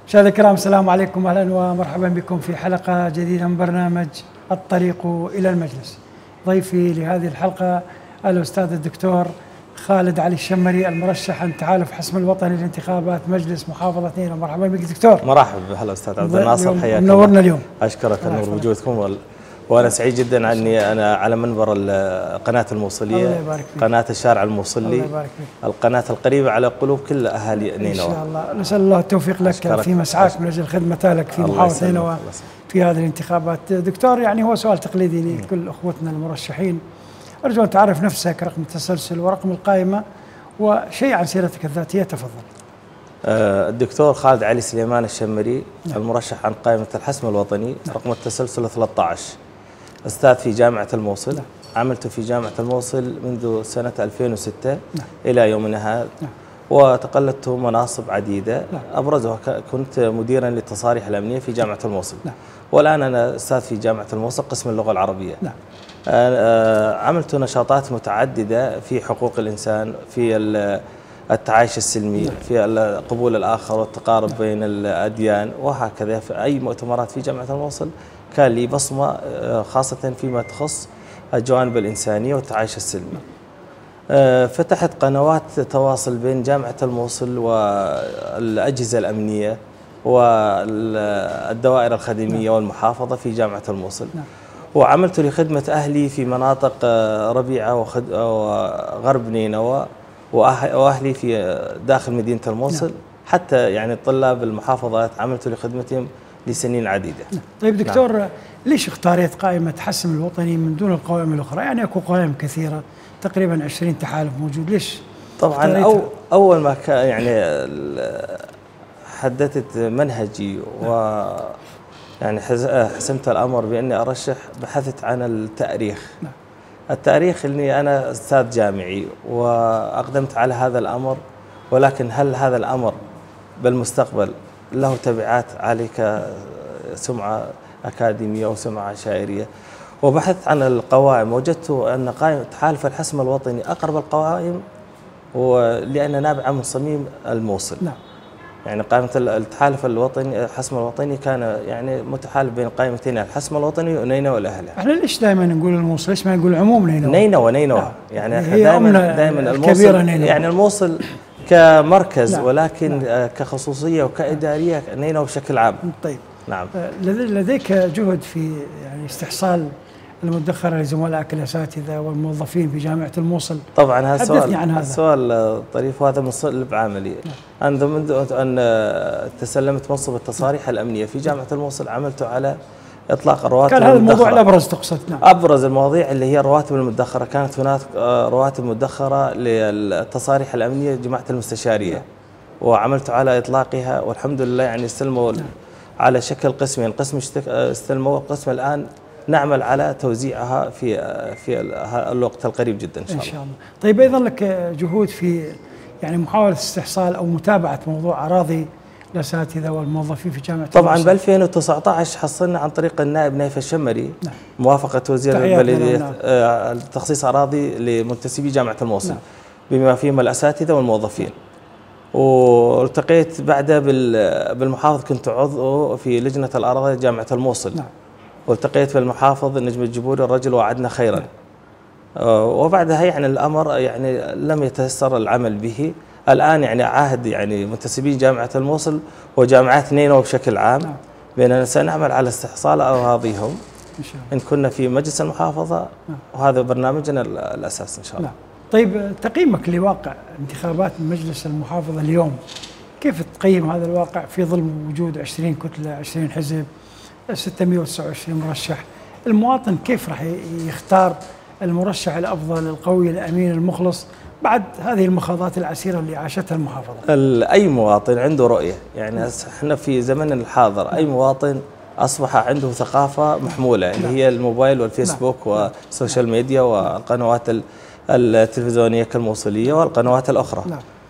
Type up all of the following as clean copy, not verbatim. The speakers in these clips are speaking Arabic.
مشاهدينا الكرام، السلام عليكم، اهلا ومرحبا بكم في حلقه جديده من برنامج الطريق الى المجلس. ضيفي لهذه الحلقه الاستاذ الدكتور خالد علي الشمري، المرشح عن تحالف حسم الوطني لانتخابات مجلس محافظه نينوى. مرحبا بك دكتور. مرحبا، هلا استاذ عبد الناصر، حياك الله. منورنا اليوم. اشكرك على وجودكم، وانا سعيد جدا اني انا على منبر قناه الموصليه. الله يبارك فيك. قناه الشارع الموصلي. الله يبارك فيك. القناه القريبه على قلوب كل اهالي نينوى. ان شاء الله، نسال الله التوفيق لك في مسعاك من اجل خدمة لك في محافظه نينوى في هذه الانتخابات. دكتور، يعني هو سؤال تقليدي لكل اخوتنا المرشحين، ارجو ان تعرف نفسك، رقم التسلسل ورقم القائمه وشيء عن سيرتك الذاتيه، تفضل. الدكتور خالد علي سليمان الشمري، المرشح عن قائمه الحسم الوطني، رقم التسلسل 13، أستاذ في جامعة الموصل. عملت في جامعة الموصل منذ سنة 2006 إلى يومنا هذا، وتقلدت مناصب عديدة، أبرزها كنت مديرا للتصاريح الأمنية في جامعة الموصل. والآن أنا أستاذ في جامعة الموصل قسم اللغة العربية. عملت نشاطات متعددة في حقوق الإنسان، في التعايش السلمي، في قبول الآخر والتقارب بين الأديان، وهكذا في أي مؤتمرات في جامعة الموصل كان لي بصمة، خاصة فيما تخص الجوانب الإنسانية والتعايش السلمي. فتحت قنوات تواصل بين جامعة الموصل والأجهزة الأمنية والدوائر الخدمية والمحافظة في جامعة الموصل. وعملت لخدمة أهلي في مناطق ربيعة وغرب نينوى، وأهلي في داخل مدينة الموصل. حتى يعني طلاب المحافظات عملت لخدمتهم لسنين عديدة. طيب دكتور، ليش اختاريت قائمة حسم الوطني من دون القوائم الأخرى؟ يعني أكو قوائم كثيرة، تقريبا 20 تحالف موجود، ليش؟ طبعا أول ما يعني حددت منهجي يعني حسمت الأمر بأني أرشح، بحثت عن التاريخ. التاريخ أني أنا أستاذ جامعي وأقدمت على هذا الأمر، ولكن هل هذا الأمر بالمستقبل له تبعات عليك سمعة أكاديمية وسمعة شاعرية؟ وبحثت عن القوائم، وجدت أن قائمة تحالف الحسم الوطني أقرب القوائم، ولأن نابعة من صميم الموصل. يعني قائمة التحالف الوطني الحسم الوطني كان يعني متحالف بين قائمتين، الحسم الوطني ونينوى والأهلة. احنا ليش دائما نقول الموصل؟ ليش ما نقول عموم نينوى؟ نينوى يعني احنا دائما الموصل، يعني الموصل كمركز، ولكن كخصوصية وكإدارية نينوى بشكل عام. طيب، نعم. لديك جهد في يعني استحصال المدخرة لزملائك الأساتذة والموظفين في جامعة الموصل. طبعا هذا السؤال طريف، وهذا من صلب عملي. أنا منذ أن تسلمت منصب التصاريح الأمنية في جامعة الموصل عملت على إطلاق الرواتب المدخرة. كان هذا الموضوع الأبرز تقصد؟ نعم. أبرز المواضيع اللي هي الرواتب المدخرة. كانت هناك رواتب مدخرة للتصاريح الأمنية جماعة المستشارية، وعملت على إطلاقها، والحمد لله يعني استلموا على شكل قسمين، قسم استلموا، وقسم الآن نعمل على توزيعها في الوقت القريب جدا إن شاء الله. إن شاء الله. طيب، أيضا لك جهود في يعني محاولة استحصال أو متابعة موضوع أراضي الأساتذة والموظفين في جامعة طبعا الموصل. ب 2019 حصلنا عن طريق النائب نايف الشمري موافقة وزير البلدية تخصيص أراضي لمنتسبي جامعة الموصل بما فيهم الأساتذة والموظفين. والتقيت بعدها بالمحافظ، كنت عضو في لجنة الأراضي جامعة الموصل. والتقيت بالمحافظ النجم الجبوري، الرجل وعدنا خيرا. وبعدها يعني الأمر يعني لم يتيسر العمل به. الآن يعني عهد يعني منتسبين جامعة الموصل وجامعات نينوى بشكل عام بأننا سنعمل على استحصال أراضيهم إن كنا في مجلس المحافظة، وهذا برنامجنا الأساس إن شاء الله. طيب، تقييمك لواقع انتخابات مجلس المحافظة اليوم، كيف تقيم هذا الواقع في ظل وجود 20 كتلة، 20 حزب، 629 مرشح؟ المواطن كيف راح يختار المرشح الأفضل، القوي، الأمين، المخلص، بعد هذه المخاضات العسيرة اللي عاشتها المحافظة؟ أي مواطن عنده رؤية. يعني احنا في زمن الحاضر أي مواطن أصبح عنده ثقافة محمولة، اللي هي الموبايل والفيسبوك والسوشيال ميديا والقنوات التلفزيونية كالموصلية والقنوات الأخرى.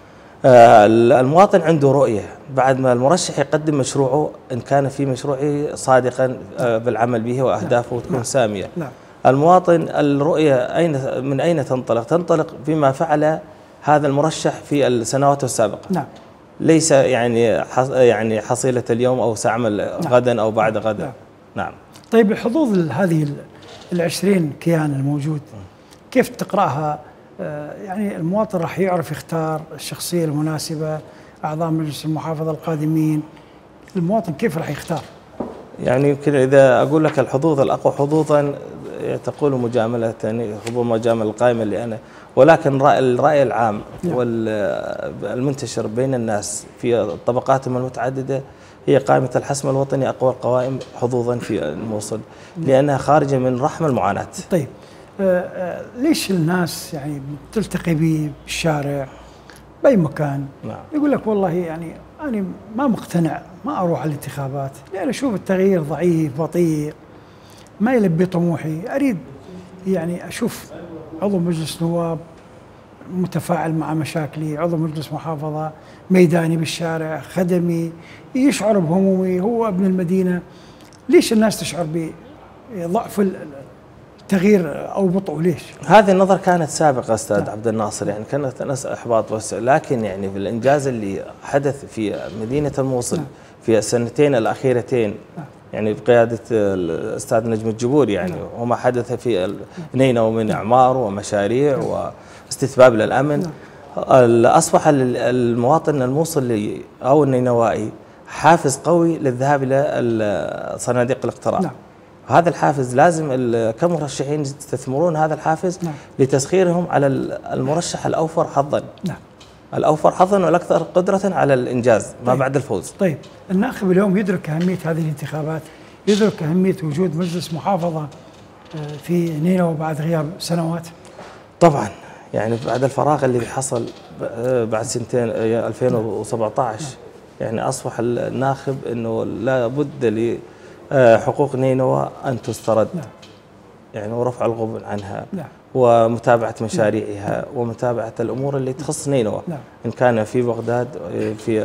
المواطن عنده رؤية. بعد ما المرشح يقدم مشروعه، إن كان في مشروعه صادقا بالعمل به وأهدافه تكون سامية. المواطن الرؤية من أين تنطلق؟ تنطلق بما فعل هذا المرشح في السنوات السابقة. ليس يعني حصيلة اليوم أو سأعمل غدا أو بعد غدا. نعم. طيب الحظوظ هذه ال20 كيان الموجود كيف تقرأها؟ يعني المواطن راح يعرف يختار الشخصية المناسبة، أعضاء مجلس المحافظة القادمين، المواطن كيف راح يختار؟ يعني يمكن إذا أقول لك الحظوظ الأقوى حظوظا تقول مجاملة، ربما مجاملة القائمة اللي أنا، ولكن الرأي العام والمنتشر بين الناس في طبقاتهم المتعددة هي قائمة الحسم الوطني أقوى القوائم حظوظا في الموصل، لأنها خارجة من رحم المعاناة. طيب ليش الناس يعني تلتقي به بالشارع بأي مكان يقول لك والله يعني أنا ما مقتنع، ما أروح على الانتخابات لأن أشوف التغيير ضعيف بطيء ما يلبي طموحي، أريد يعني أشوف عضو مجلس نواب متفاعل مع مشاكلي، عضو مجلس محافظة ميداني بالشارع خدمي يشعر بهمومي، هو ابن المدينة. ليش الناس تشعر بضعف التغيير أو بطء؟ ليش؟ هذه النظرة كانت سابقة أستاذ عبد الناصر، يعني كانت ناس إحباط بس، لكن يعني في الإنجاز اللي حدث في مدينة الموصل في السنتين الأخيرتين يعني بقيادة الأستاذ نجم الجبور، يعني وما حدث في نينوى من إعمار ومشاريع واستتباب للأمن، أصبح المواطن الموصلي أو النينوائي حافز قوي للذهاب إلى صناديق الاقتراع. هذا الحافز لازم كمرشحين يستثمرون هذا الحافز لتسخيرهم على المرشح الأوفر حظا. الأوفر حظا والأكثر قدرة على الإنجاز ما بعد الفوز. طيب الناخب اليوم يدرك أهمية هذه الانتخابات، يدرك أهمية وجود مجلس محافظة في نينوى بعد غياب سنوات؟ طبعا، يعني بعد الفراغ اللي حصل بعد سنتين 2017 يعني أصبح الناخب أنه لا بد لحقوق نينوى أن تسترد، يعني ورفع الغبن عنها، ومتابعة مشاريعها ومتابعة الأمور اللي تخص نينوى، إن كان في بغداد في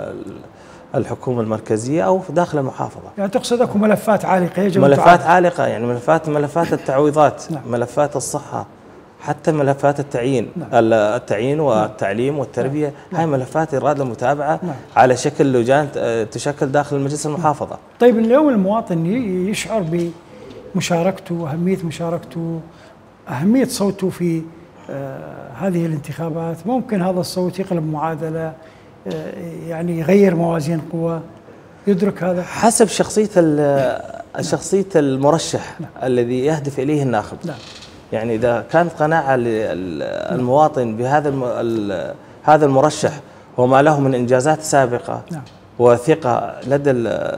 الحكومة المركزية أو في داخل المحافظة. يعني تقصد أكو ملفات عالقة يجب ملفات عالقة، يعني ملفات التعويضات، ملفات الصحة، حتى ملفات التعيين والتعليم والتربية، هاي ملفات يراد المتابعة على شكل لجان تشكل داخل مجلس المحافظة. طيب اليوم المواطن يشعر بمشاركته، أهمية مشاركته، أهمية صوته في هذه الانتخابات، ممكن هذا الصوت يقلب معادلة، يعني يغير موازين قوى، يدرك هذا حسب شخصية المرشح الذي يهدف إليه الناخب. يعني إذا كانت قناعة المواطن بهذا هذا المرشح وما له من إنجازات سابقة وثقة لدى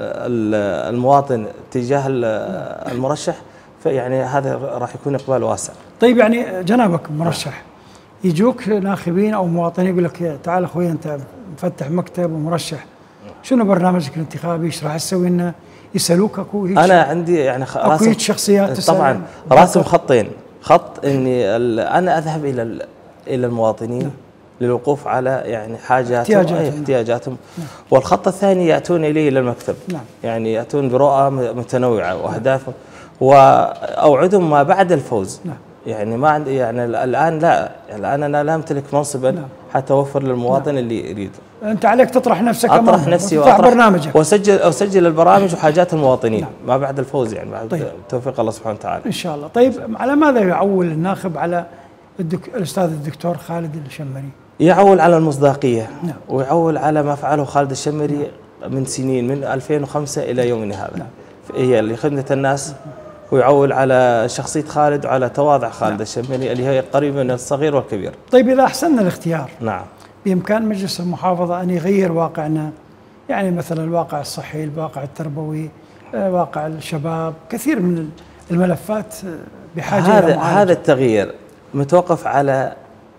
المواطن تجاه المرشح، فيعني هذا راح يكون إقبال واسع. طيب يعني جنابك مرشح يجوك ناخبين أو مواطنين يقول لك تعال أخوي أنت مفتح مكتب ومرشح، شنو برنامجك الانتخابي؟ ايش راح تسوي لنا؟ يسألوك أكو أنا عندي يعني أكو شخصيات طبعا راسم خطين، خط إني أنا أذهب إلى المواطنين للوقوف على يعني احتياجاتهم. والخط الثاني يأتون إلي إلى المكتب، يعني يأتون برؤى متنوعة وأهدافهم، وأوعدهم ما بعد الفوز. يعني ما عندي يعني الآن أنا لا أمتلك منصبا حتى أوفر للمواطن اللي يريده. أنت عليك تطرح نفسك، أطرح نفسي وأطرح برنامجك وأسجل البرامج وحاجات المواطنين ما بعد الفوز، يعني بعد توفيق الله سبحانه وتعالى إن شاء الله. طيب على ماذا يعول الناخب على الأستاذ الدكتور خالد الشمري؟ يعول على المصداقية، ويعول على ما فعله خالد الشمري من سنين، من 2005 إلى يومنا هذا، هي لخدمة الناس، ويعول على شخصية خالد وعلى تواضع خالد الشمري اللي هي قريبة من الصغير والكبير. طيب إذا أحسننا الاختيار، بإمكان مجلس المحافظة أن يغير واقعنا، يعني مثلا الواقع الصحي، الواقع التربوي، واقع الشباب، كثير من الملفات بحاجة إلى معالجة. هذا التغيير متوقف على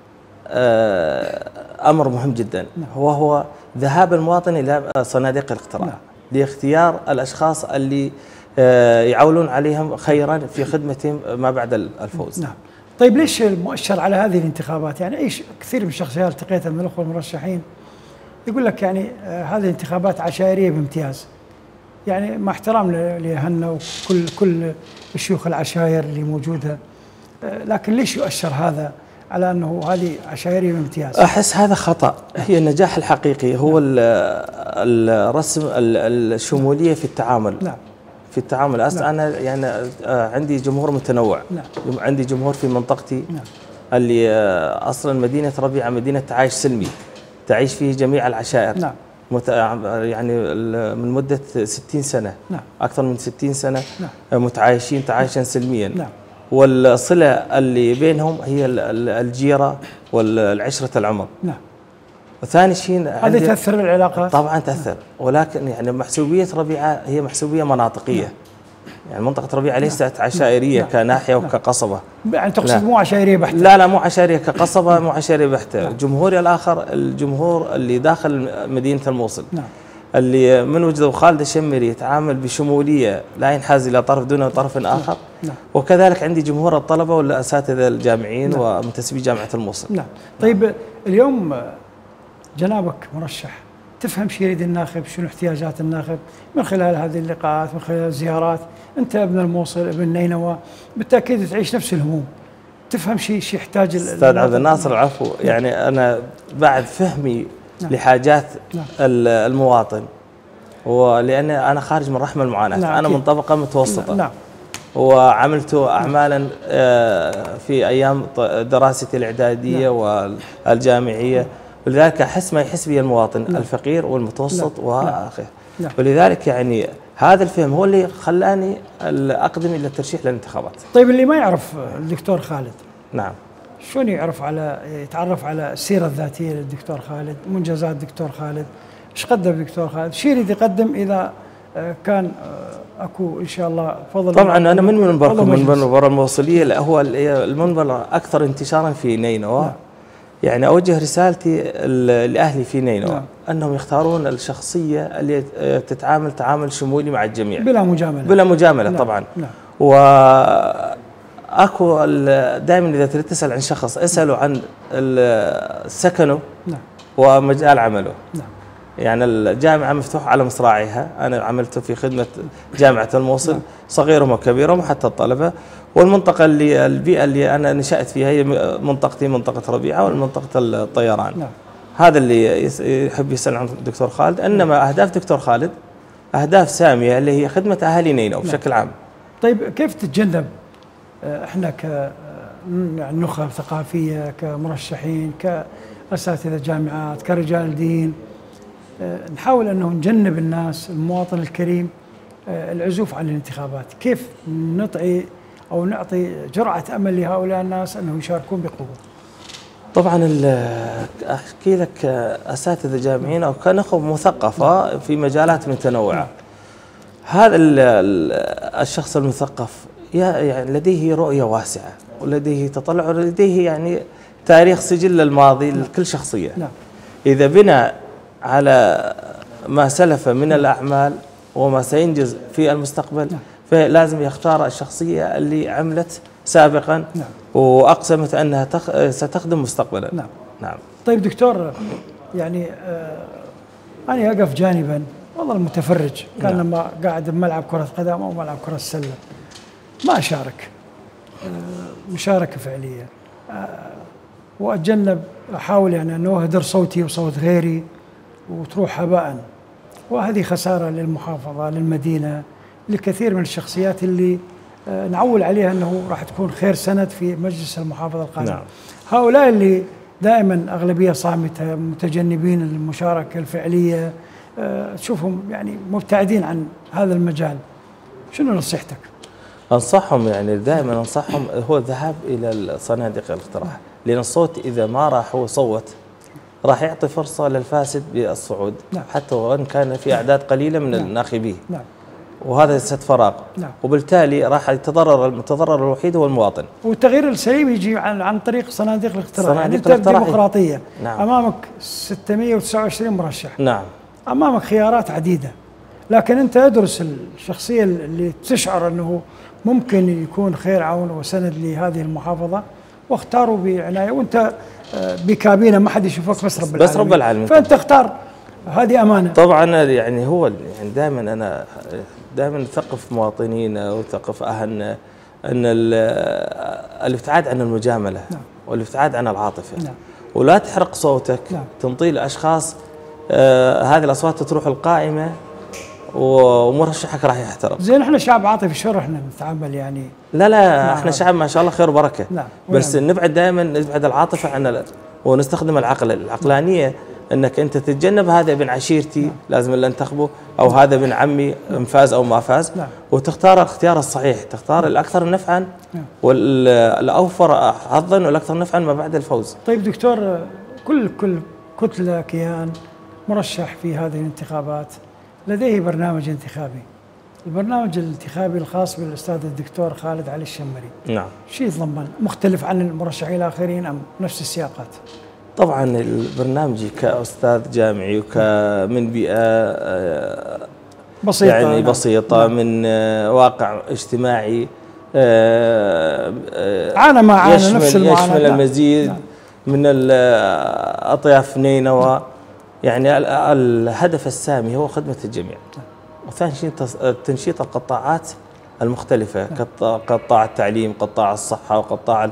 أمر مهم جدا، وهو ذهاب المواطن إلى صناديق الاقتراع لاختيار الأشخاص اللي يعولون عليهم خيرا في خدمتهم ما بعد الفوز. طيب ليش المؤشر على هذه الانتخابات؟ يعني كثير من الشخصيات التقيتها من الأخوة المرشحين يقول لك يعني هذه الانتخابات عشائرية بامتياز، يعني مع احترام لهنا وكل الشيوخ العشائر اللي موجودة، لكن ليش يؤشر هذا على أنه هذه عشائرية بامتياز. أحس هذا خطأ. هي النجاح الحقيقي هو الرسم الشمولية في التعامل. نعم. في التعامل. أنا يعني عندي جمهور متنوع. نعم. عندي جمهور في منطقتي. نعم. اللي أصلا مدينة ربيعة مدينة تعايش سلمي، تعيش فيه جميع العشائر. نعم. يعني من مدة 60 سنة. نعم. أكثر من 60 سنة. نعم. متعايشين تعايشا سلميا. نعم. والصلة اللي بينهم هي الجيرة والعشرة العمر. نعم. وثاني شيء هذه تأثر العلاقات؟ طبعا تأثر، ولكن يعني محسوبية ربيعة هي محسوبية مناطقية. نعم. يعني منطقة ربيعة ليست عشائرية كناحية وكقصبة. يعني تقصد مو عشائرية بحتة؟ لا مو عشائرية كقصبة، مو عشائرية بحتة. جمهوري الآخر الجمهور اللي داخل مدينة الموصل. نعم. اللي من وجده خالد الشمري يتعامل بشمولية لا ينحاز إلى طرف دون طرف آخر. نعم. وكذلك عندي جمهور الطلبة والأساتذة الجامعيين ومنتسبي جامعة الموصل. نعم. طيب اليوم جنابك مرشح، تفهم شيء يريد الناخب، شنو احتياجات الناخب من خلال هذه اللقاءات، من خلال الزيارات. أنت ابن الموصل، ابن نينوى، بالتأكيد تعيش نفس الهموم، تفهم شيء يحتاج أستاذ عبد الناصر. العفو. يعني أنا بعد فهمي لحاجات المواطن، ولأن أنا خارج من رحم المعاناة. أنا من طبقة متوسطة. نعم. وعملت أعمالا في أيام دراستي الإعدادية والجامعية، ولذلك أحس ما يحس به المواطن الفقير والمتوسط وآخره. ولذلك يعني هذا الفهم هو اللي خلاني أقدم إلى الترشيح للانتخابات. طيب اللي ما يعرف الدكتور خالد، نعم، شلون يتعرف على السيرة الذاتية للدكتور خالد، منجزات الدكتور خالد، ايش قدم الدكتور خالد، شو يريد يقدم إذا كان اكو ان شاء الله فضل؟ طبعا انا من منبركم، من منبر الموصلية، هو المنبر اكثر انتشارا في نينوى. نعم. يعني اوجه رسالتي لاهلي في نينوى. نعم. انهم يختارون الشخصية اللي تتعامل تعامل شمولي مع الجميع بلا مجاملة. بلا مجاملة. نعم. طبعا. نعم. اكو دائما اذا تريد تسأل عن شخص اسأله عن سكنه. نعم. ومجال عمله. نعم. يعني الجامعة مفتوحة على مصراعيها. أنا عملت في خدمة جامعة الموصل. نعم. صغيرهم وكبيرهم وحتى الطلبة. والمنطقة البيئة اللي أنا نشأت فيها هي منطقتي، منطقة ربيعة والمنطقة الطيران. نعم. هذا اللي يحب يسأل عن الدكتور خالد. إنما أهداف دكتور خالد أهداف سامية اللي هي خدمة أهالي نينوى بشكل عام. طيب كيف تتجنب إحنا كنخب ثقافية، كمرشحين، كأساتذة جامعات، كرجال دين، نحاول أنه نجنب الناس، المواطن الكريم، العزوف عن الانتخابات؟ كيف نعطي جرعة أمل لهؤلاء الناس أنهم يشاركون بقوة؟ طبعا أحكي لك أساتذة جامعيين أو كنخب مثقفة في مجالات متنوعة. هذا الشخص المثقف يعني لديه رؤية واسعة، ولديه تطلع، ولديه يعني تاريخ سجل الماضي لكل شخصية. إذا بنى على ما سلف من الأعمال وما سينجز في المستقبل، فلازم يختار الشخصية اللي عملت سابقا وأقسمت أنها ستخدم مستقبلا. نعم. نعم. طيب دكتور، يعني أنا أقف جانبا والله المتفرج، كان لما قاعد بملعب كرة قدم أو ملعب كرة السلة ما أشارك مشاركة فعلية، وأتجنب، أحاول يعني أن أهدر صوتي وصوت غيري وتروح هباء. وهذه خسارة للمحافظة، للمدينة، لكثير من الشخصيات اللي نعول عليها أنه راح تكون خير سند في مجلس المحافظة القادم. نعم. هؤلاء اللي دائما أغلبية صامتة، متجنبين المشاركة الفعلية، تشوفهم يعني مبتعدين عن هذا المجال، شنو نصيحتك؟ أنصحهم، يعني دائما أنصحهم هو الذهاب إلى صناديق الاقتراع، لأن الصوت إذا ما راح وصوت راح يعطي فرصة للفاسد بالصعود. نعم. حتى وإن كان في أعداد قليلة من الناخبين. نعم. وهذا ست فراغ. نعم. وبالتالي راح المتضرر الوحيد هو المواطن. والتغيير السليم يجي عن طريق صناديق الاقتراع. يعني انت ديمقراطية. نعم. امامك 629 مرشح. نعم. امامك خيارات عديدة، لكن انت ادرس الشخصية اللي تشعر انه ممكن يكون خير عون وسند لهذه المحافظة واختاروا بعناية، وانت بكابينة ما حد يشوفك بس رب العالمين. بس رب العالمين. فانت اختار، هذه أمانة. طبعا يعني هو يعني دائما أنا دائما نثقف مواطنينا وثقف أهلنا أن الابتعاد عن المجاملة. نعم. والابتعاد عن العاطفة. نعم. ولا تحرق صوتك. نعم. تنطيه لأشخاص هذه الأصوات تروح القائمة ومرشحك راح يحترق. زين احنا شعب عاطفي، شو رحنا نتعامل يعني؟ لا احنا شعب ما شاء الله خير وبركة. نعم. بس نبعد دائما، نبعد العاطفة عن ونستخدم العقلانية، انك انت تتجنب هذا ابن عشيرتي. نعم. لازم اللي انتخبه، او هذا ابن عمي ان فاز او ما فاز. نعم. وتختار الاختيار الصحيح، تختار الاكثر نفعا. نعم. والاوفر حظا والاكثر نفعا ما بعد الفوز. طيب دكتور، كل كتلة كيان مرشح في هذه الانتخابات لديه برنامج انتخابي. البرنامج الانتخابي الخاص بالاستاذ الدكتور خالد علي الشمري، نعم، شيء يتضمن مختلف عن المرشحين الاخرين ام نفس السياقات؟ طبعا البرنامج كاستاذ جامعي وكمن بيئه بسيطه، يعني بسيطه، نعم، من واقع اجتماعي عانى ما عانى نفس المعاناه، يشمل المزيد، نعم، من الاطياف نينوى. يعني الهدف السامي هو خدمه الجميع. وثاني شيء تنشيط القطاعات المختلفة، قطاع التعليم، قطاع الصحة، وقطاع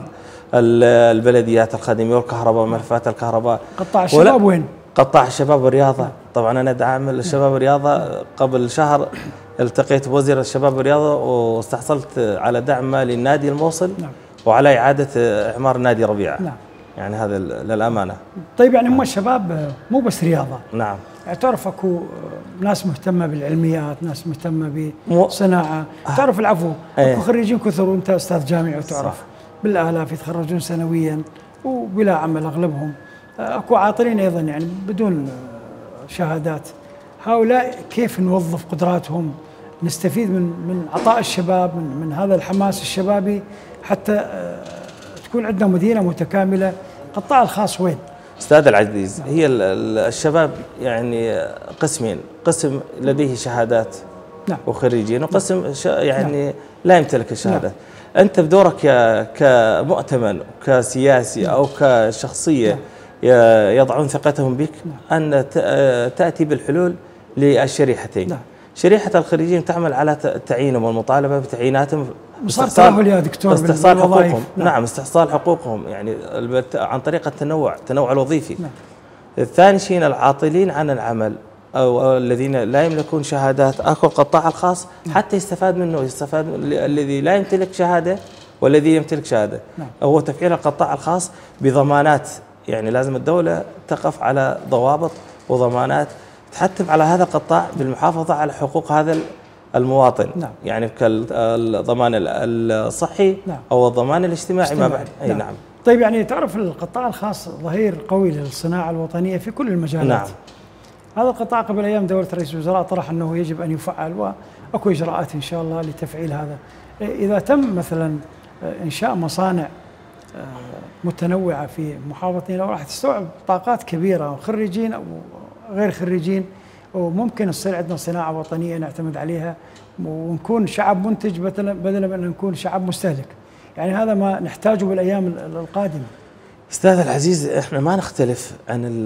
البلديات الخدمية والكهرباء وملفات الكهرباء. قطاع الشباب وين؟ قطاع الشباب والرياضة. طبعا أنا داعم الشباب والرياضة. قبل شهر التقيت بوزير الشباب والرياضة واستحصلت على دعم مالي لنادي الموصل، وعلى إعادة إعمار نادي ربيعة. يعني هذا للأمانة. طيب يعني هم الشباب مو بس رياضة. نعم. تعرف اكو ناس مهتمه بالعلميات، ناس مهتمه بصناعه، تعرف العفو، اكو خريجين كثر، وانت استاذ جامعي وتعرف بالالاف يتخرجون سنويا وبلا عمل اغلبهم. اكو عاطلين ايضا يعني بدون شهادات. هؤلاء كيف نوظف قدراتهم، نستفيد من عطاء الشباب، من هذا الحماس الشبابي حتى تكون عندنا مدينه متكامله. القطاع الخاص وين؟ أستاذ العزيز، هي الشباب يعني قسمين، قسم لديه شهادات، نعم، وخريجين، وقسم يعني نعم، لا يمتلك الشهادات. نعم. أنت بدورك كمؤتمن، كسياسي، نعم، أو كشخصية، نعم، يضعون ثقتهم بك، نعم، أن تأتي بالحلول للشريحتين. نعم. شريحة الخريجين تعمل على تعيينهم والمطالبة بتعييناتهم، صار تساهل يا دكتور، استحصال حقوقهم. نعم، استحصال حقوقهم يعني عن طريق التنوع الوظيفي. نعم. الثاني شيء العاطلين عن العمل او الذين لا يملكون شهادات، اكو القطاع الخاص. نعم. حتى يستفاد منه، يستفاد الذي لا يمتلك شهاده والذي يمتلك شهاده. نعم. هو تفعيل القطاع الخاص بضمانات. يعني لازم الدوله تقف على ضوابط وضمانات تحتم على هذا القطاع بالمحافظه على حقوق هذا المواطن. نعم. يعني كالضمان الصحي، نعم، او الضمان الاجتماعي ما بعد. اي نعم. نعم. طيب يعني تعرف القطاع الخاص ظهير قوي للصناعه الوطنيه في كل المجالات. نعم. هذا القطاع قبل ايام دوله رئيس الوزراء طرح انه يجب ان يفعل، واكو اجراءات ان شاء الله لتفعيل هذا. اذا تم مثلا انشاء مصانع متنوعه في محافظتنا، لو راح تستوعب طاقات كبيره، خريجين او غير خريجين، وممكن تصير عندنا صناعه وطنيه نعتمد عليها، ونكون شعب منتج بدلا من ان نكون شعب مستهلك. يعني هذا ما نحتاجه بالايام القادمه. استاذ العزيز، احنا ما نختلف عن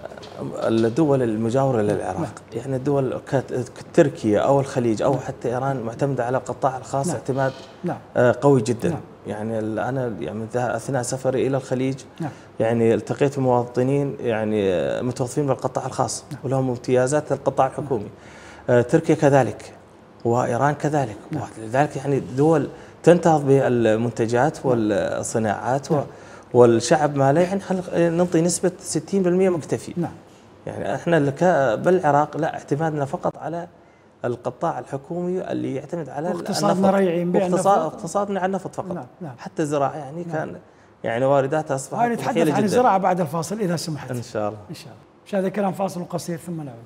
الدول المجاوره للعراق. نعم. يعني الدول كتركيا او الخليج او نعم، حتى ايران معتمده على القطاع الخاص. نعم. اعتماد نعم، قوي جدا. نعم. يعني انا يعني اثناء سفري الى الخليج، نعم، يعني التقيت بمواطنين يعني متوظفين بالقطاع الخاص. نعم. ولهم امتيازات القطاع الحكومي. نعم. تركيا كذلك، وايران كذلك. نعم. لذلك يعني دول تنتهض بالمنتجات والصناعات. نعم. والشعب ماله يعني ننطي نسبة 60% مكتفي. نعم. يعني احنا بالعراق لا، اعتمادنا فقط على القطاع الحكومي اللي يعتمد على اقتصادنا ريعي، اقتصادنا على النفط فقط. نعم. نعم. حتى الزراعة يعني نعم، كان يعني وارداتها اصبحت نتحدث عن الزراعة بعد الفاصل اذا سمحت. ان شاء الله. ان شاء الله. هذا كلام فاصل قصير ثم نعود.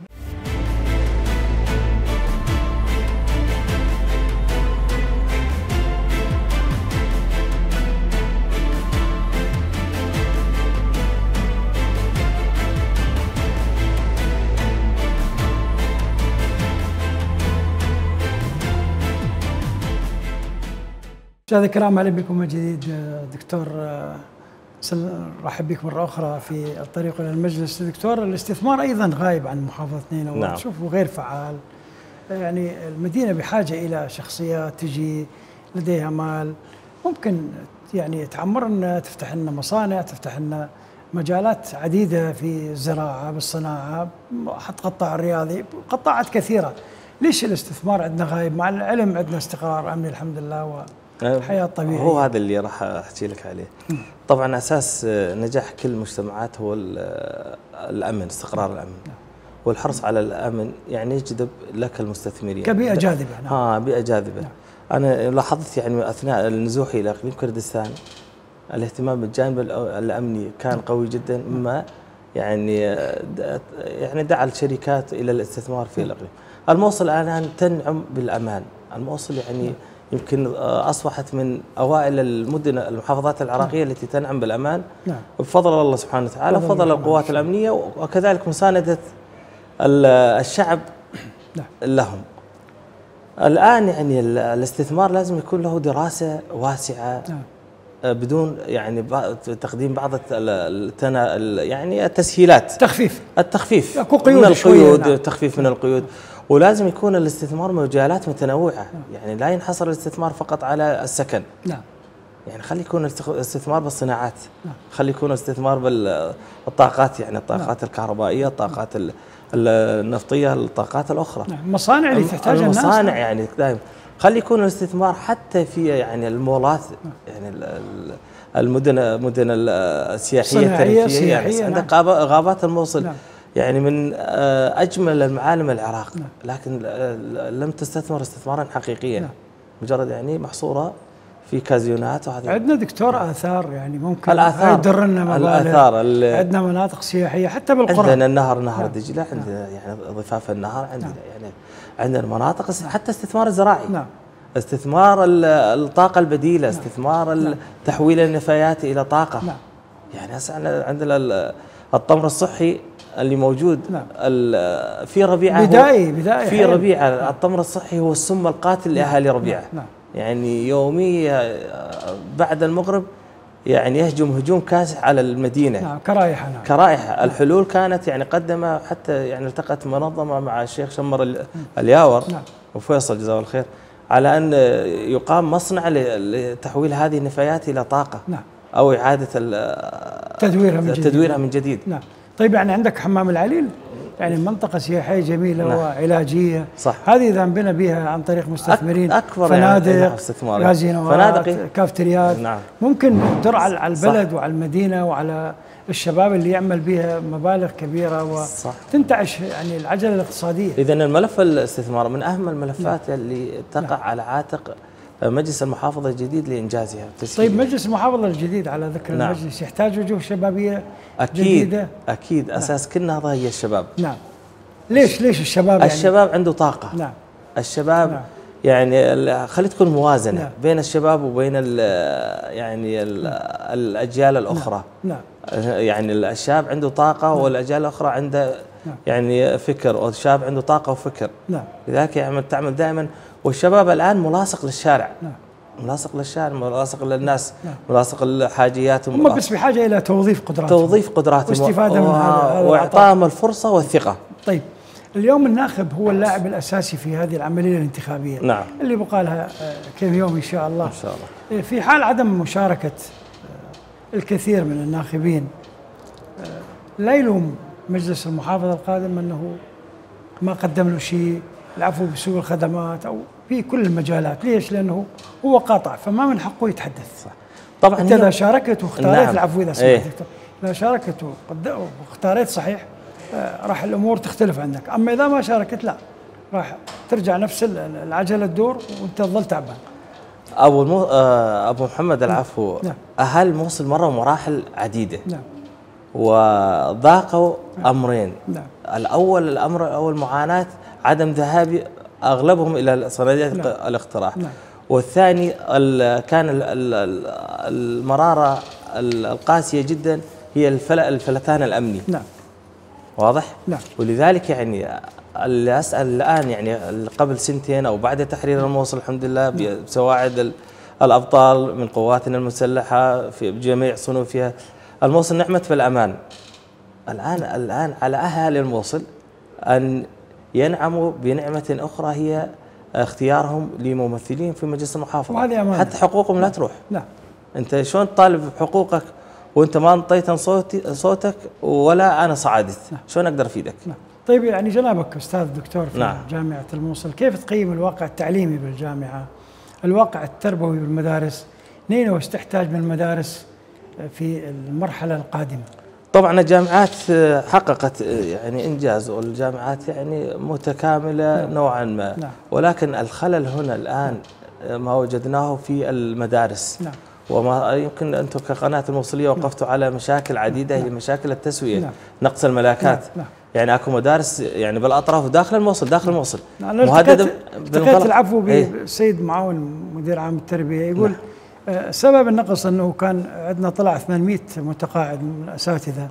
مشاهدينا الكرام، اهلا بكم من جديد. دكتور رحب بك مره اخرى في الطريق الى المجلس. دكتور، الاستثمار ايضا غايب عن محافظه نينوى. نعم. نشوفه غير فعال. يعني المدينه بحاجه الى شخصيات تجي لديها مال ممكن يعني تعمر لنا، تفتح لنا مصانع، تفتح لنا مجالات عديدة في الزراعة، بالصناعة، حتى القطاع الرياضي، قطاعات كثيرة. ليش الاستثمار عندنا غايب مع العلم عندنا استقرار أمني الحمد لله والحياة الطبيعية؟ هو هذا اللي راح أحكي لك عليه. طبعا أساس نجاح كل المجتمعات هو الأمن، استقرار الأمن والحرص على الأمن، يعني يجذب لك المستثمرين كبيئة جاذبة. نعم. بيئة جاذبة. أنا لاحظت يعني أثناء نزوحي إلى إقليم كردستان الاهتمام بالجانب الأمني كان قوي جدا، مما يعني دعا الشركات إلى الاستثمار في الإقليم. الموصل الآن تنعم بالأمان. الموصل يعني يمكن أصبحت من أوائل المدن المحافظات العراقية التي تنعم بالأمان بفضل الله سبحانه وتعالى، وفضل القوات الأمنية، وكذلك مساندة الشعب لهم. الآن يعني الاستثمار لازم يكون له دراسة واسعة بدون يعني تقديم بعض يعني التسهيلات، التخفيف من القيود، التخفيف من القيود. ولازم يكون الاستثمار مجالات متنوعة، يعني لا ينحصر الاستثمار فقط على السكن. يعني خلي يكون الاستثمار بالصناعات، خلي يكون الاستثمار بالطاقات، يعني الطاقات الكهربائية، الطاقات النفطية، الطاقات الأخرى، المصانع اللي تحتاجها الناس. المصانع يعني دائما خلي يكون الاستثمار حتى في يعني المولات، يعني المدن السياحية التاريخية. يعني عندك غابات الموصل يعني من أجمل المعالم العراق، لكن لم تستثمر استثمارا حقيقيا، مجرد يعني محصورة في كازيونات. عندنا دكتور آثار، يعني ممكن يدر لنا مبالغ. عندنا مناطق سياحية حتى بالقرى، عندنا نهر دجلة، عندنا يعني ضفاف النهر، عندنا يعني عندنا مناطق حتى استثمار الزراعي، استثمار الطاقة البديلة، استثمار تحويل النفايات إلى طاقة. يعني هسه عندنا التمر الصحي اللي موجود في ربيعة، بداية في ربيعة. التمر الصحي هو السم القاتل لأهالي ربيعة. يعني يوميا بعد المغرب يعني يهجم هجوم كاسح على المدينة. كرائحة. الحلول كانت يعني قدمها، حتى يعني التقت منظمة مع الشيخ شمر الياور وفيصل جزاه الله الخير على أن يقام مصنع لتحويل هذه النفايات إلى طاقة، أو إعادة تدويرها من جديد. طيب يعني عندك حمام العليل، يعني منطقة سياحية جميلة وعلاجية. هذه إذا بنى بها عن طريق مستثمرين، أكبر فنادق، غازينوات، كافتريات، ممكن تدر على البلد وعلى المدينة وعلى الشباب اللي يعمل بها مبالغ كبيرة، وتنتعش يعني العجلة الاقتصادية. إذا الملف الاستثمار من أهم الملفات اللي تقع على عاتق مجلس المحافظة الجديد لإنجازها. طيب مجلس المحافظة الجديد على ذكر المجلس يحتاج وجوه شبابية جديدة. أكيد. أساس كل نهضة هي الشباب. ليش الشباب؟ يعني الشباب عنده طاقة. الشباب يعني خلي تكون موازنة بين الشباب وبين يعني الأجيال الأخرى. يعني الشاب عنده طاقة والأجيال الأخرى عنده يعني فكر، والشاب عنده طاقة وفكر. لذلك تعمل دائما. والشباب الآن ملاصق للشارع، ملاصق للشارع، ملاصق للناس، ملاصق لحاجياتهم. هم بس بحاجة إلى توظيف قدراتهم واستفادة من هذا وإعطائهم الفرصة والثقة. طيب اليوم الناخب هو اللاعب الأساسي في هذه العملية الانتخابية. اللي بقى لها كم يوم إن شاء الله. في حال عدم مشاركة الكثير من الناخبين، لا يلوم مجلس المحافظة القادم أنه ما قدم له شيء، العفو بسوق الخدمات أو في كل المجالات. ليش؟ لأنه هو قاطع، فما من حقه يتحدث. طبعا أنت إذا شاركت واختاريت، العفو إذا سمحت، إذا شاركت واختاريت صحيح، راح الأمور تختلف عندك. أما إذا ما شاركت لا، راح ترجع نفس العجلة تدور وأنت تظل تعبان. أبو محمد العفو. أهل الموصل مروا مراحل عديدة. وذاقوا أمرين. الأمر الأول معاناة عدم ذهاب أغلبهم إلى صناديق الاقتراع. والثاني كان المرارة القاسية جدا هي الفلتان الأمني. واضح؟ ولذلك يعني اللي أسأل الآن، يعني قبل سنتين أو بعد تحرير الموصل الحمد لله بسواعد الأبطال من قواتنا المسلحة في جميع صنوفها، الموصل نعمت في الأمان. الآن على أهالي الموصل أن ينعموا بنعمة أخرى، هي اختيارهم لممثلين في مجلس المحافظة، حتى حقوقهم لا تروح. انت شلون تطالب بحقوقك وانت ما انطيت صوتك ولا انا صعدت؟ شلون اقدر افيدك؟ طيب يعني جنابك استاذ دكتور في نعم. جامعه الموصل، كيف تقيم الواقع التعليمي بالجامعه؟ الواقع التربوي بالمدارس، نينوى تحتاج من المدارس في المرحله القادمه؟ طبعا الجامعات حققت يعني انجاز، والجامعات يعني متكامله نوعا ما، ولكن الخلل هنا الان ما وجدناه في المدارس. وما يمكن انتم كقناه الموصليه وقفتوا على مشاكل عديده، هي مشاكل التسويه، نقص الملاكات. يعني اكو مدارس يعني بالاطراف وداخل الموصل، داخل الموصل مهدده. التقيت العفو بالسيد معاون مدير عام التربيه يقول سبب النقص انه كان عندنا طلع 800 متقاعد من الاساتذه،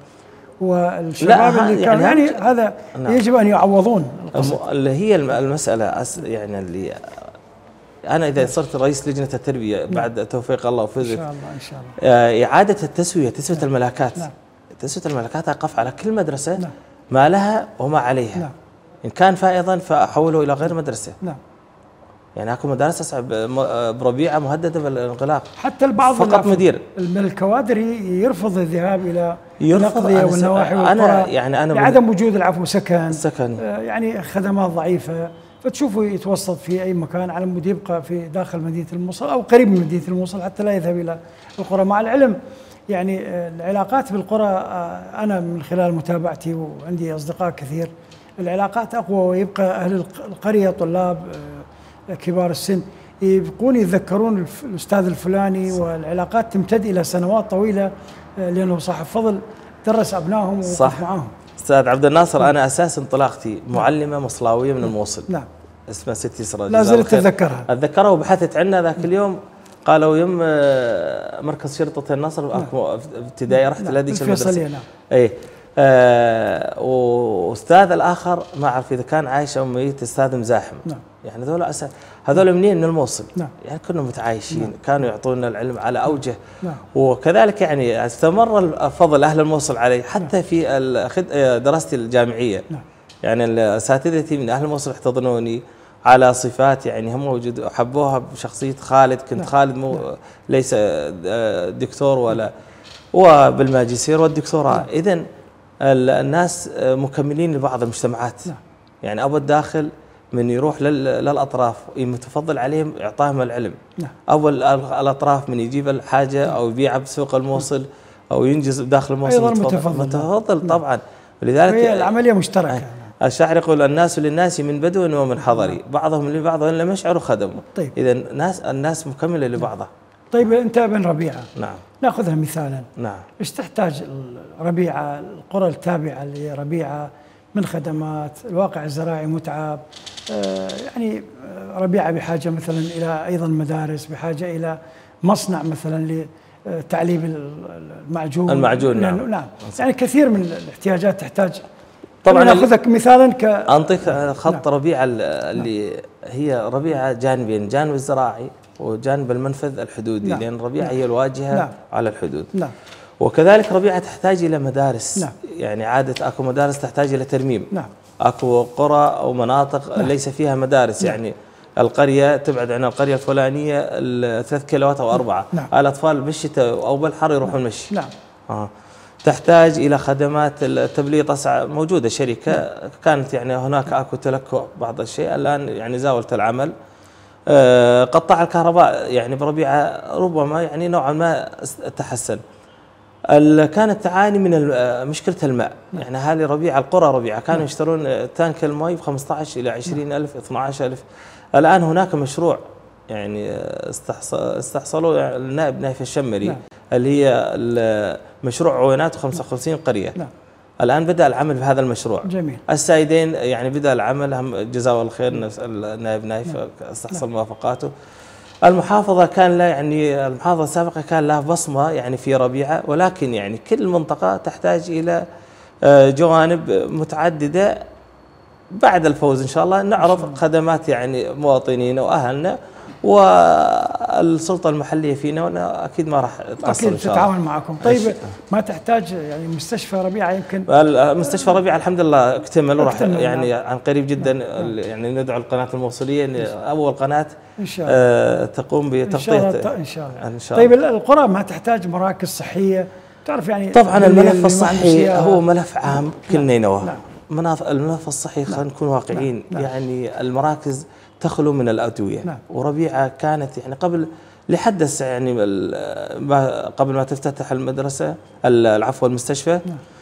والشباب اللي كانوا يعني هذا يجب ان يعوضون. اللي هي المساله يعني اللي انا اذا صرت رئيس لجنه التربيه بعد توفيق الله وفزت ان شاء الله ان شاء الله اعاده التسويه، تسويه الملاكات. تسويه الملاكات اقف على كل مدرسه ما لها وما عليها. ان كان فائضا فاحوله الى غير مدرسه. يعني اكو مدارس اسعى بربيعه مهدده بالانغلاق، حتى البعض فقط مدير من الكوادر يرفض الذهاب الى الأقضية والنواحي والقرى يعني أنا لعدم وجود العفو سكن يعني خدمات ضعيفه، فتشوفه يتوسط في اي مكان على مود يبقى في داخل مدينه الموصل او قريب من مدينه الموصل حتى لا يذهب الى القرى. مع العلم يعني العلاقات بالقرى انا من خلال متابعتي وعندي اصدقاء كثير العلاقات اقوى، ويبقى اهل القريه طلاب كبار السن يبقون يتذكرون الاستاذ الفلاني، والعلاقات تمتد الى سنوات طويله لانه صاحب فضل درس ابنائهم ووقف معاهم. استاذ عبد الناصر انا اساس انطلاقتي معلمه مصلاويه من الموصل. اسمها ست يسرى، لا زلت اتذكرها وبحثت عنها ذاك اليوم. قالوا يم مركز شرطه النصر ابتدائي، رحت لهذيك المدرسه. اي واستاذ الاخر ما اعرف اذا كان عايش او ميت، استاذ مزاحم. يعني هذول منين؟ من الموصل. يعني كنا متعايشين. كانوا يعطونا العلم على اوجه. وكذلك يعني استمر الفضل اهل الموصل علي حتى في دراستي الجامعيه. يعني اساتذتي من اهل الموصل احتضنوني على صفات يعني هم حبوها بشخصيه خالد. كنت خالد ليس دكتور ولا، وبالماجستير والدكتوراه. اذن الناس مكملين لبعض المجتمعات. يعني ابو الداخل من يروح للاطراف يتفضل عليهم اعطاهم العلم. ابو الاطراف من يجيب الحاجه او يبيعها بسوق الموصل او ينجز داخل الموصل متفضل طبعا. ولذلك هي العمليه مشتركه. الشاعر يقول الناس للناس من بدو ومن حضري، بعضهم لبعض وان لم يشعروا خدموا. طيب اذا الناس مكمله لبعضها. طيب انت ابن ربيعه. نعم. ناخذها مثالا. نعم. ايش تحتاج ربيعه، القرى التابعه لربيعه من خدمات؟ الواقع الزراعي متعب، يعني ربيعه بحاجه مثلا الى ايضا مدارس، بحاجه الى مصنع مثلا لتعليب المعجون. نعم. يعني كثير من الاحتياجات تحتاج. طبعا ناخذك مثالا انطيك خط ربيعه اللي هي ربيعه جانبين، جانب الزراعي وجانب المنفذ الحدودي. لان ربيعه هي الواجهه على الحدود. وكذلك ربيعه تحتاج الى مدارس. يعني عاده اكو مدارس تحتاج الى ترميم. اكو قرى او مناطق ليس فيها مدارس. يعني القريه تبعد عن القريه الفلانيه 3 كيلوات او 4. الاطفال بالشتاء او بالحر يروحون مشي. تحتاج الى خدمات التبليط. موجوده شركه كانت يعني هناك اكو تلكؤ بعض الشيء، الان يعني زاولت العمل. قطاع الكهرباء يعني بربيعه ربما يعني نوعا ما تحسن. كانت تعاني من مشكله الماء. يعني اهالي ربيعه، القرى ربيعه كانوا يشترون تانك الماء ب 15 الى 20,000 12,000. الان هناك مشروع يعني استحصلوا يعني النائب نايف الشمري اللي هي مشروع عوينات 55 قريه. الان بدا العمل بهذا المشروع. جميل. السايدين يعني بدا العمل، هم جزاه الله خير النائب نايف استحصل موافقاته. المحافظه كان لا يعني المحافظه السابقه كان لها بصمه يعني في ربيعه، ولكن يعني كل منطقه تحتاج الى جوانب متعدده. بعد الفوز ان شاء الله نعرض خدمات يعني مواطنين واهلنا، والسلطة المحلية فينا، وأنا أكيد ما راح تقصر أكيد إن شاء الله. تتعاون معكم. طيب ما تحتاج يعني مستشفى ربيعة يمكن؟ مستشفى ربيعة الحمد لله اكتمل، وراح يعني نعم. عن قريب جدا يعني ندعو القناة الموصلية أن أول قناة إن شاء الله تقوم بتغطية إن شاء الله. إن شاء الله. طيب القرى ما تحتاج مراكز صحية؟ تعرف يعني طبعا الملف الصحي هو ملف عام كل نينوى. الملف الصحي خلينا نكون واقعيين. يعني المراكز تخلو من الأدوية. وربيعة كانت يعني قبل لحدث يعني قبل ما تفتتح المدرسة العفو المستشفى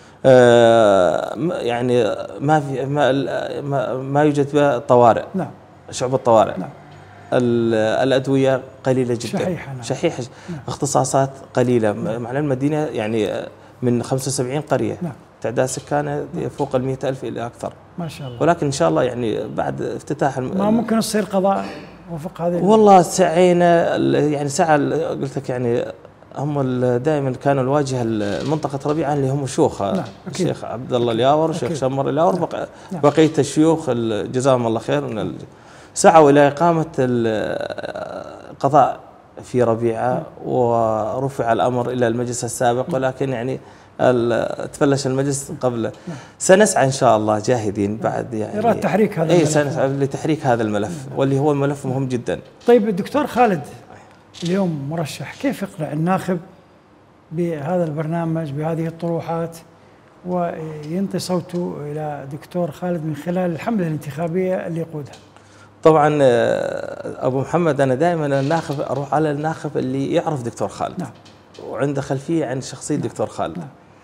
يعني ما في ما يوجد بها طوارئ. شعب الطوارئ. الأدوية قليلة جدا. شحيحة. اختصاصات قليلة. مع المدينة يعني من 75 قرية. تعداد سكانها فوق 100,000 إلى أكثر. ما شاء الله. ولكن إن شاء الله يعني بعد افتتاح ما ممكن تصير قضاء وفق هذه؟ والله سعينا يعني سعى قلت لك يعني هم دائما كانوا الواجهه منطقه ربيعه اللي هم شيوخ. الشيخ عبد الله الياور والشيخ شمر الياور بقيه الشيوخ جزاهم الله خير سعوا الى اقامه القضاء في ربيعه، ورفع الامر الى المجلس السابق، ولكن يعني تفلش المجلس قبل. سنسعى ان شاء الله جاهدين بعد يعني تحريك هذا الملف. سنسعى لتحريك هذا الملف واللي هو الملف مهم جدا. طيب الدكتور خالد اليوم مرشح، كيف يقنع الناخب بهذا البرنامج بهذه الطروحات وينطي صوته إلى دكتور خالد من خلال الحملة الانتخابية اللي يقودها؟ طبعا أبو محمد أنا دائما الناخب أروح على الناخب اللي يعرف دكتور خالد وعنده خلفية عن شخصية دكتور خالد.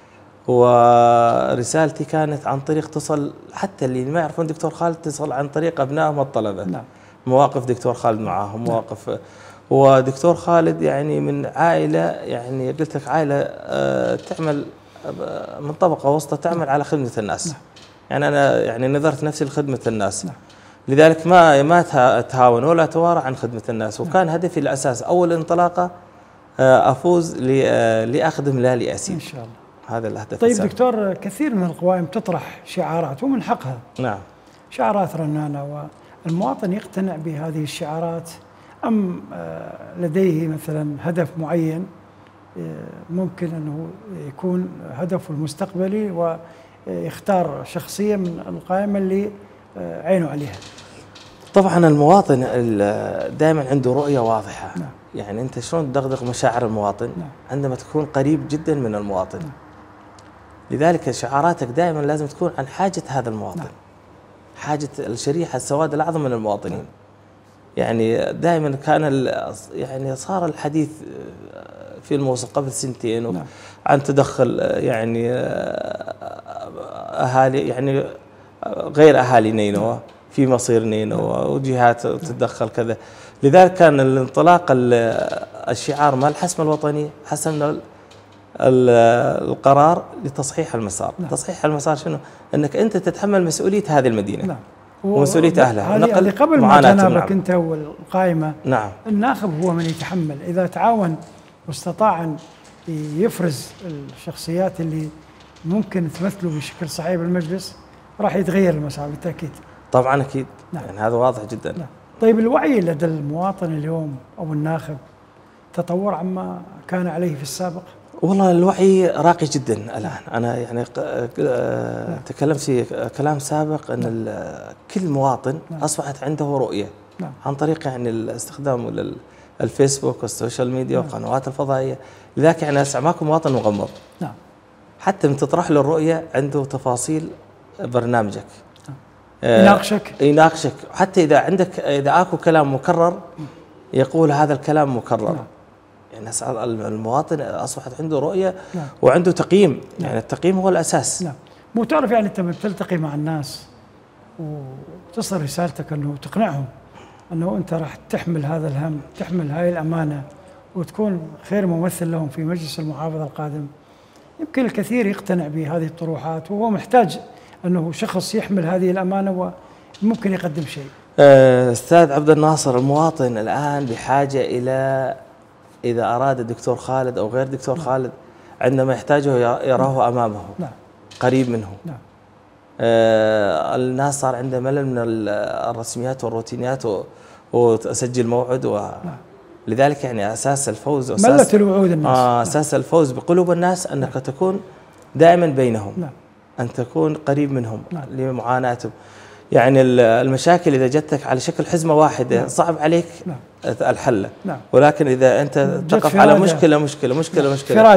ورسالتي كانت عن طريق تصل حتى اللي ما يعرفون دكتور خالد تصل عن طريق أبنائهم الطلبة. مواقف دكتور خالد معاهم مواقف. ودكتور خالد يعني من عائلة يعني قلت لك عائلة تعمل من طبقة وسطى تعمل على خدمة الناس. يعني أنا يعني نذرت نفسي لخدمة الناس. لذلك ما تهاون ولا توارى عن خدمة الناس. وكان هدفي الأساس أول انطلاقة أفوز لأخدم لا لأسيب. إن شاء الله. هذا الهدف. طيب دكتور، كثير من القوائم تطرح شعارات ومن حقها. شعارات رنانة، والمواطن يقتنع بهذه الشعارات أم لديه مثلا هدف معين ممكن أنه يكون هدفه المستقبلي ويختار شخصية من القائمة اللي عينه عليها؟ طبعا المواطن دائما عنده رؤية واضحة. يعني أنت شلون تدغدغ مشاعر المواطن؟ عندما تكون قريب جدا من المواطن. لذلك شعاراتك دائما لازم تكون عن حاجة هذا المواطن. حاجة الشريحة السواد الأعظم من المواطنين. يعني دائما كان يعني صار الحديث في الموصل قبل سنتين عن تدخل يعني أهالي يعني غير أهالي نينوى في مصير نينوى وجهات تتدخل كذا. لذلك كان الانطلاق الشعار مال الحسم الوطني حسمنا القرار لتصحيح المسار. تصحيح المسار شنو؟ أنك أنت تتحمل مسؤولية هذه المدينة ومسؤولية أهلها. هذه قبل ما جنابك أنت والقائمة. الناخب هو من يتحمل. إذا تعاون واستطاع أن يفرز الشخصيات اللي ممكن تمثله بشكل صحيح بالمجلس راح يتغير المسار بالتأكيد. طبعا أكيد. يعني هذا واضح جدا. طيب الوعي لدى المواطن اليوم أو الناخب تطور عما كان عليه في السابق؟ والله الوعي راقي جدا الآن. أنا يعني تكلمت في كلام سابق أن كل مواطن أصبحت عنده رؤية عن طريق يعني الاستخدام الفيسبوك والسوشيال ميديا والقنوات الفضائية. لذلك يعني ماكو مواطن مغمض. حتى من تطرح له الرؤية عنده تفاصيل برنامجك. يناقشك حتى إذا أكو كلام مكرر يقول هذا الكلام مكرر. يعني المواطن أصبحت عنده رؤية وعنده تقييم. يعني التقييم هو الأساس. مو تعرف يعني أنت بتلتقي مع الناس وتصل رسالتك أنه تقنعهم أنه أنت راح تحمل هذا الهم، تحمل هاي الأمانة وتكون خير ممثل لهم في مجلس المحافظة القادم. يمكن الكثير يقتنع بهذه الطروحات وهو محتاج أنه شخص يحمل هذه الأمانة وممكن يقدم شيء. أستاذ عبد الناصر، المواطن الآن بحاجة إلى إذا أراد الدكتور خالد أو غير دكتور خالد عندما يحتاجه يراه أمامه قريب منه. الناس صار عندها ملل من الرسميات والروتينيات واسجل موعد لذلك يعني اساس الفوز ملت الوعود الناس. اساس الفوز بقلوب الناس انك تكون دائما بينهم، ان تكون قريب منهم لمعاناتهم. يعني المشاكل اذا جتك على شكل حزمه واحده صعب عليك الحل، ولكن اذا انت تقف على مشكله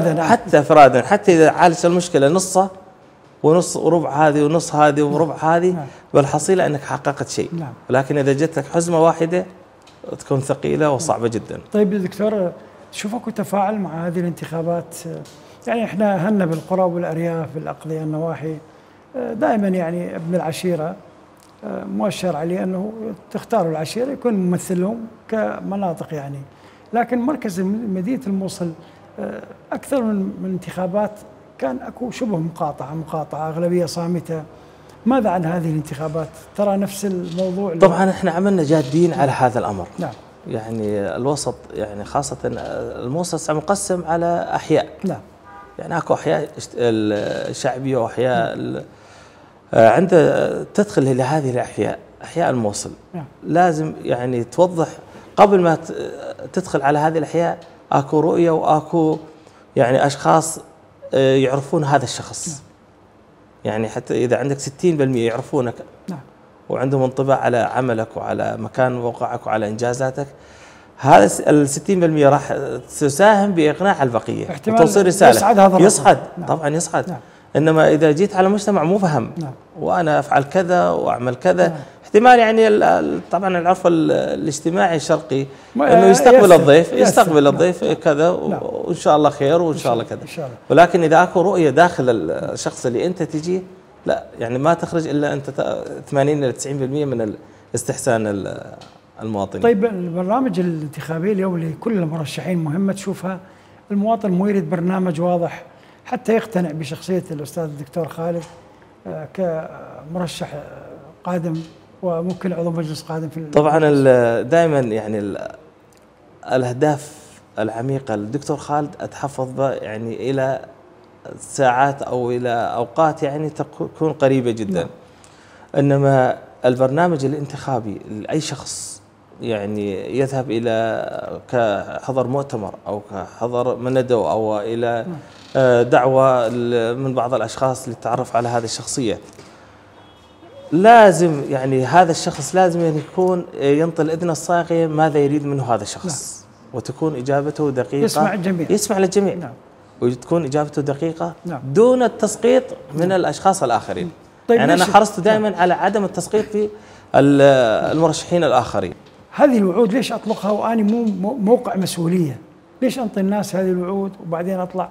حتى اذا عالجت المشكله نصها ونص وربع هذه ونص هذه وربع هذه بالحصيله انك حققت شيء. ولكن اذا جتك حزمه واحده تكون ثقيله وصعبه جدا. طيب دكتور، تشوفك تفاعل مع هذه الانتخابات؟ يعني احنا هنا بالقرى والارياف بالاقضيه النواحي دائما يعني ابن العشيره مؤشر عليه انه تختاروا العشيره يكون ممثلهم كمناطق يعني، لكن مركز مدينه الموصل اكثر من انتخابات كان اكو شبه مقاطعه اغلبيه صامته. ماذا عن هذه الانتخابات؟ ترى نفس الموضوع؟ طبعا احنا عملنا جادين على هذا الامر. يعني الوسط يعني خاصه الموصل مقسم على احياء. يعني اكو احياء الشعبيه واحياء عند تدخل الى هذه الاحياء، احياء الموصل لازم يعني توضح قبل ما تدخل على هذه الاحياء اكو رؤيه واكو يعني اشخاص يعرفون هذا الشخص. يعني حتى اذا عندك 60% يعرفونك وعندهم انطباع على عملك وعلى مكان موقعك وعلى انجازاتك، هذا ال 60% راح تساهم باقناع البقيه وتوصيل رساله. يصعد طبعا يصعد. انما اذا جيت على مجتمع مو فهم وانا افعل كذا واعمل كذا، احتمال يعني طبعا العرف الاجتماعي الشرقي انه يستقبل الضيف كذا وان شاء الله خير وان شاء الله كذا. ولكن اذا اكو رؤيه داخل الشخص اللي انت تجي، لا يعني ما تخرج الا انت 80 الى 90% من الاستحسان المواطنين. طيب البرنامج الانتخابي اليوم لكل المرشحين مهمه تشوفها المواطن مو يريد برنامج واضح حتى يقتنع بشخصيه الاستاذ الدكتور خالد كمرشح قادم وممكن عضو مجلس قادم في طبعا دائما يعني الاهداف العميقه للدكتور خالد اتحفظ يعني الى ساعات او الى اوقات يعني تكون قريبه جدا. انما البرنامج الانتخابي لاي شخص يعني يذهب الى كحضر مؤتمر او كحضر مندو او الى دعوه من بعض الاشخاص للتعرف على هذه الشخصيه، لازم يعني هذا الشخص لازم يعني يكون ينطي الاذن الصاغيه ماذا يريد منه هذا الشخص. وتكون اجابته دقيقه، يسمع للجميع وتكون اجابته دقيقه دون التسقيط من الاشخاص الاخرين. طيب يعني انا حرصت دائما على عدم التسقيط في المرشحين الاخرين. هذه الوعود ليش اطلقها واني مو موقع مسؤوليه؟ ليش انطي الناس هذه الوعود وبعدين اطلع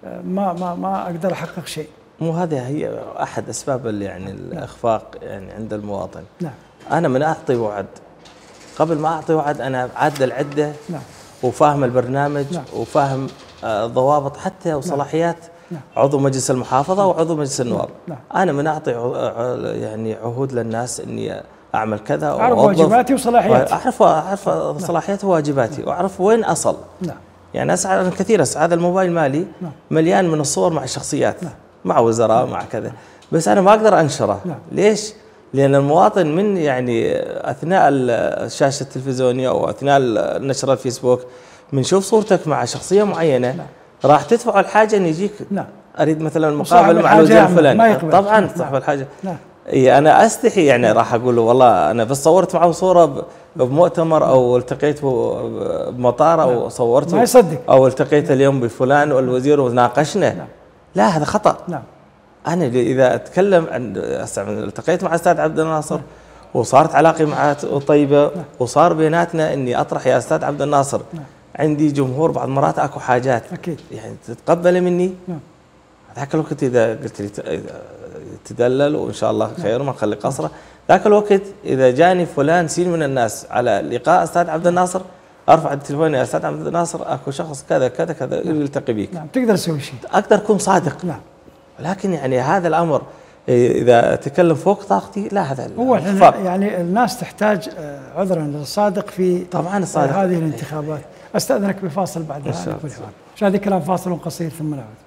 ما اقدر احقق شيء؟ مو هذه هي احد اسباب يعني الاخفاق يعني عند المواطن. انا من اعطي وعد قبل ما اعطي وعد انا عاد العده وفاهم البرنامج وفاهم ضوابط حتى وصلاحيات عضو مجلس المحافظه وعضو مجلس النواب. انا من اعطي يعني عهود للناس اني اعمل كذا، اعرف واجباتي وصلاحياتي، اعرف صلاحياتي وواجباتي واعرف وين اصل. يعني انا كثير هذا الموبايل مالي مليان من الصور مع الشخصيات مع وزراء مع كذا، بس انا ما اقدر انشره. ليش؟ لان المواطن من يعني اثناء الشاشه التلفزيونيه او اثناء نشر الفيسبوك بنشوف صورتك مع شخصيه معينه راح تدفع الحاجه ان يجيك اريد مثلا مقابله مع الوزير الفلاني. طبعا صاحب الحاجه انا استحي يعني راح اقول له والله انا بس صورت معه صوره بمؤتمر او التقيت بمطار او صورته ما يصدق، او التقيت اليوم بفلان والوزير وناقشنا. لا هذا خطا. انا اذا اتكلم عن التقيت مع استاذ عبد الناصر وصارت علاقتي معه طيبه وصار بيناتنا اني اطرح يا استاذ عبد الناصر عندي جمهور بعض مرات اكو حاجات اكيد يعني تتقبل مني. ذاك الوقت اذا قلت لي تدلل وان شاء الله خير ما نخلي قصره، ذاك الوقت اذا جاني فلان سين من الناس على لقاء استاذ عبد الناصر ارفع التليفون يا استاذ عبد الناصر اكو شخص كذا كذا كذا يلتقي بيك. تقدر تسوي شيء، اقدر اكون صادق. لكن يعني هذا الامر اذا اتكلم فوق طاقتي لا هذا هو يعني الناس تحتاج عذرا للصادق في طبعا الصادق هذه الانتخابات. استاذنك بفاصل بعد هذا هذا كلام فاصل قصير ثم نعود.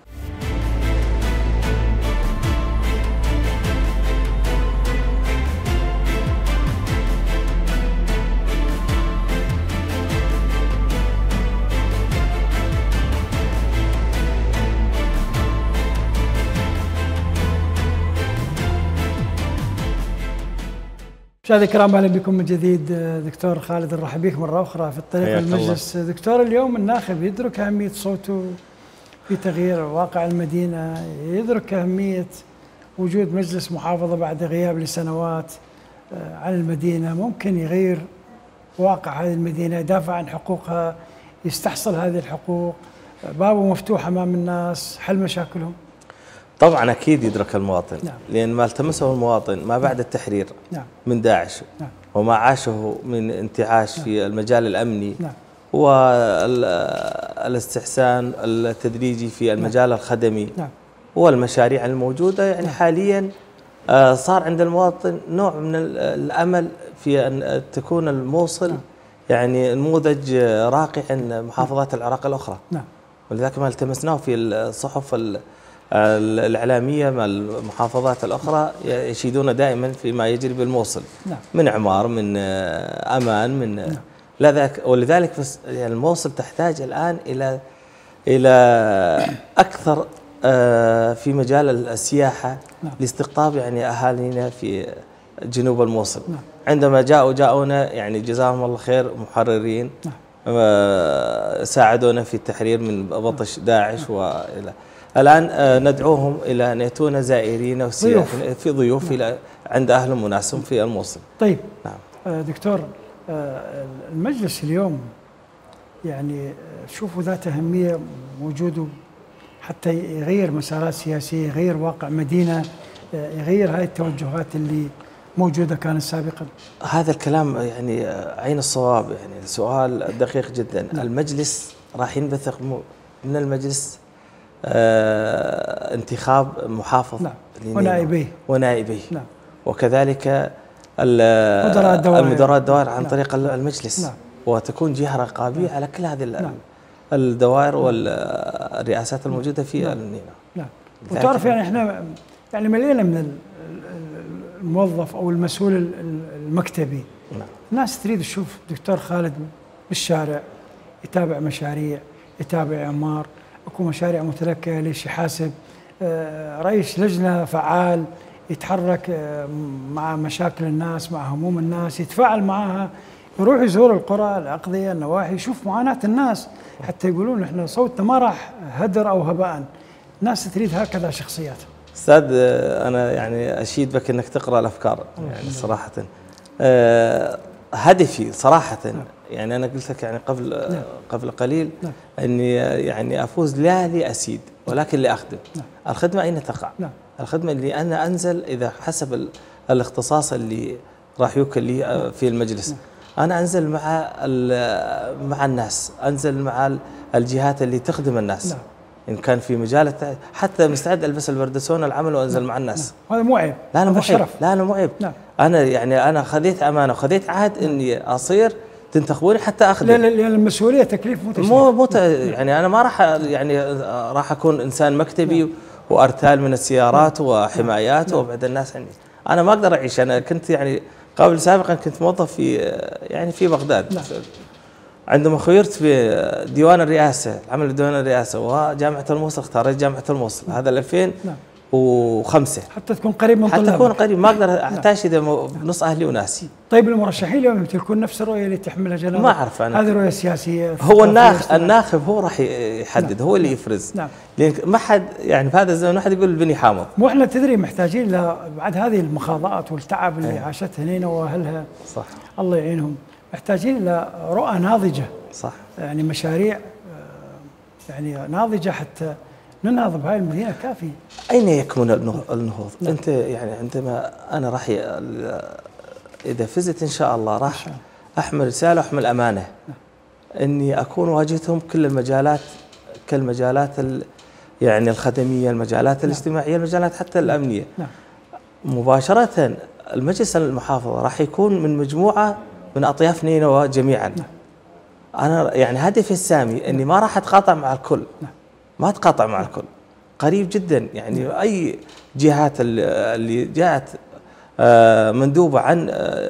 مشاهدينا الكرام، اهلا بكم من جديد. دكتور خالد، نرحب بك مره اخرى في الطريق المجلس. دكتور، اليوم الناخب يدرك اهميه صوته في تغيير واقع المدينه، يدرك اهميه وجود مجلس محافظه بعد غياب لسنوات عن المدينه، ممكن يغير واقع هذه المدينه، يدافع عن حقوقها، يستحصل هذه الحقوق، بابه مفتوح امام الناس، حل مشاكلهم. طبعا اكيد يدرك المواطن. نعم. لان ما التمسه المواطن ما بعد التحرير نعم. من داعش، نعم. وما عاشه من انتعاش في المجال الامني، نعم. والاستحسان التدريجي في المجال الخدمي، نعم. والمشاريع الموجوده، يعني حاليا صار عند المواطن نوع من الامل في ان تكون الموصل يعني نموذج راقي عند محافظات العراق الاخرى. نعم. ولذلك ما التمسناه في الصحف الإعلامية مع المحافظات الأخرى، يشيدون دائما فيما يجري بالموصل. نعم. من إعمار، من أمان، من نعم. ولذلك يعني الموصل تحتاج الآن إلى أكثر في مجال السياحة. نعم. لاستقطاب يعني أهالينا في جنوب الموصل. نعم. عندما جاءونا يعني جزاهم الله خير محررين. نعم. ساعدونا في التحرير من بطش داعش. وإلى الآن ندعوهم إلى أن يأتون زائرين وسياحين في ضيوف إلى عند أهلهم وناسهم في الموصل. طيب. نعم. دكتور، المجلس اليوم يعني شوفوا ذات أهمية وجوده حتى يغير مسارات سياسية، يغير واقع مدينة، يغير هذه التوجهات اللي موجودة كانت سابقا. هذا الكلام يعني عين الصواب، يعني سؤال دقيق جدا. نعم. المجلس راح ينبثق من المجلس انتخاب محافظ. نعم. ونائبيه. نعم. وكذلك مدراء الدوائر عن طريق المجلس. نعم. وتكون جهة رقابية على كل هذه نعم. الدوائر والرئاسات الموجودة في المدينة. نعم. وتعرف يعني احنا يعني ملينا من الموظف او المسؤول المكتبي. نعم. الناس تريد تشوف دكتور خالد بالشارع، يتابع مشاريع، يتابع اعمار، اكو مشاريع متلكئه، ليش يحاسب، رئيس لجنه فعال يتحرك مع مشاكل الناس، مع هموم الناس، يتفاعل معها، يروح يزور القرى، الاقضيه، النواحي، يشوف معاناه الناس، حتى يقولون احنا صوتنا ما راح هدر او هباء. الناس تريد هكذا شخصيات. استاذ، انا يعني اشيد بك انك تقرا الافكار يعني صراحه. هدفي صراحه يعني انا قلت لك يعني قبل قليل اني يعني افوز لا لاسيد ولكن لاخدم. الخدمه اين تقع؟ الخدمه اللي انا انزل اذا حسب الاختصاص اللي راح يوكل لي في المجلس. انا انزل مع الناس، انزل مع الجهات اللي تخدم الناس. إن كان في مجال حتى مستعد ألبس البردسون العمل وأنزل مع الناس. هذا مو عيب. لا أنا مو عيب. لا أنا مو عيب. أنا يعني أنا خذيت أمانة وخذيت عهد إني أصير تنتخبوني حتى أخدم. لأن المسؤولية تكليف مو يعني أنا ما راح يعني راح أكون إنسان مكتبي وأرتال من السيارات وحمايات وأبعد الناس عني. أنا ما أقدر أعيش. أنا كنت يعني سابقا كنت موظف في بغداد. عندما خيرت في ديوان الرئاسة، العمل بديوان الرئاسة وجامعة الموصل، اختاريت جامعة الموصل. هذا 2005. حتى تكون قريب من طلابك. حتى تكون قريب، ما اقدر احتاج اذا نص اهلي وناسي. طيب المرشحين اليوم يمتلكون نفس الرؤية اللي تحملها جناب؟ ما اعرف انا. هذه رؤية سياسية. هو الناخب هو راح يحدد. هو اللي يفرز. لان ما حد يعني في هذا الزمن ما حد يقول البني حامض. مو احنا تدري محتاجين بعد هذه المخاضات والتعب اللي عاشتها نينا واهلها. صح. الله يعينهم. محتاجين إلى رؤى ناضجة. صح. يعني مشاريع يعني ناضجة حتى ننهض بهاي المدينة كافي. أين يكمن النهوض؟ أنت يعني عندما أنا راح إذا فزت إن شاء الله راح أحمل رسالة وأحمل أمانة. إني أكون واجهتهم كل المجالات كالمجالات يعني الخدمية، المجالات الاجتماعية، المجالات حتى الأمنية. مباشرة المجلس المحافظة راح يكون من مجموعة من أطياف نينوى جميعا. أنا يعني هدفي السامي أني ما راح أتقاطع مع الكل. ما أتقاطع مع الكل. قريب جدا يعني أي جهات اللي جاءت مندوبة عن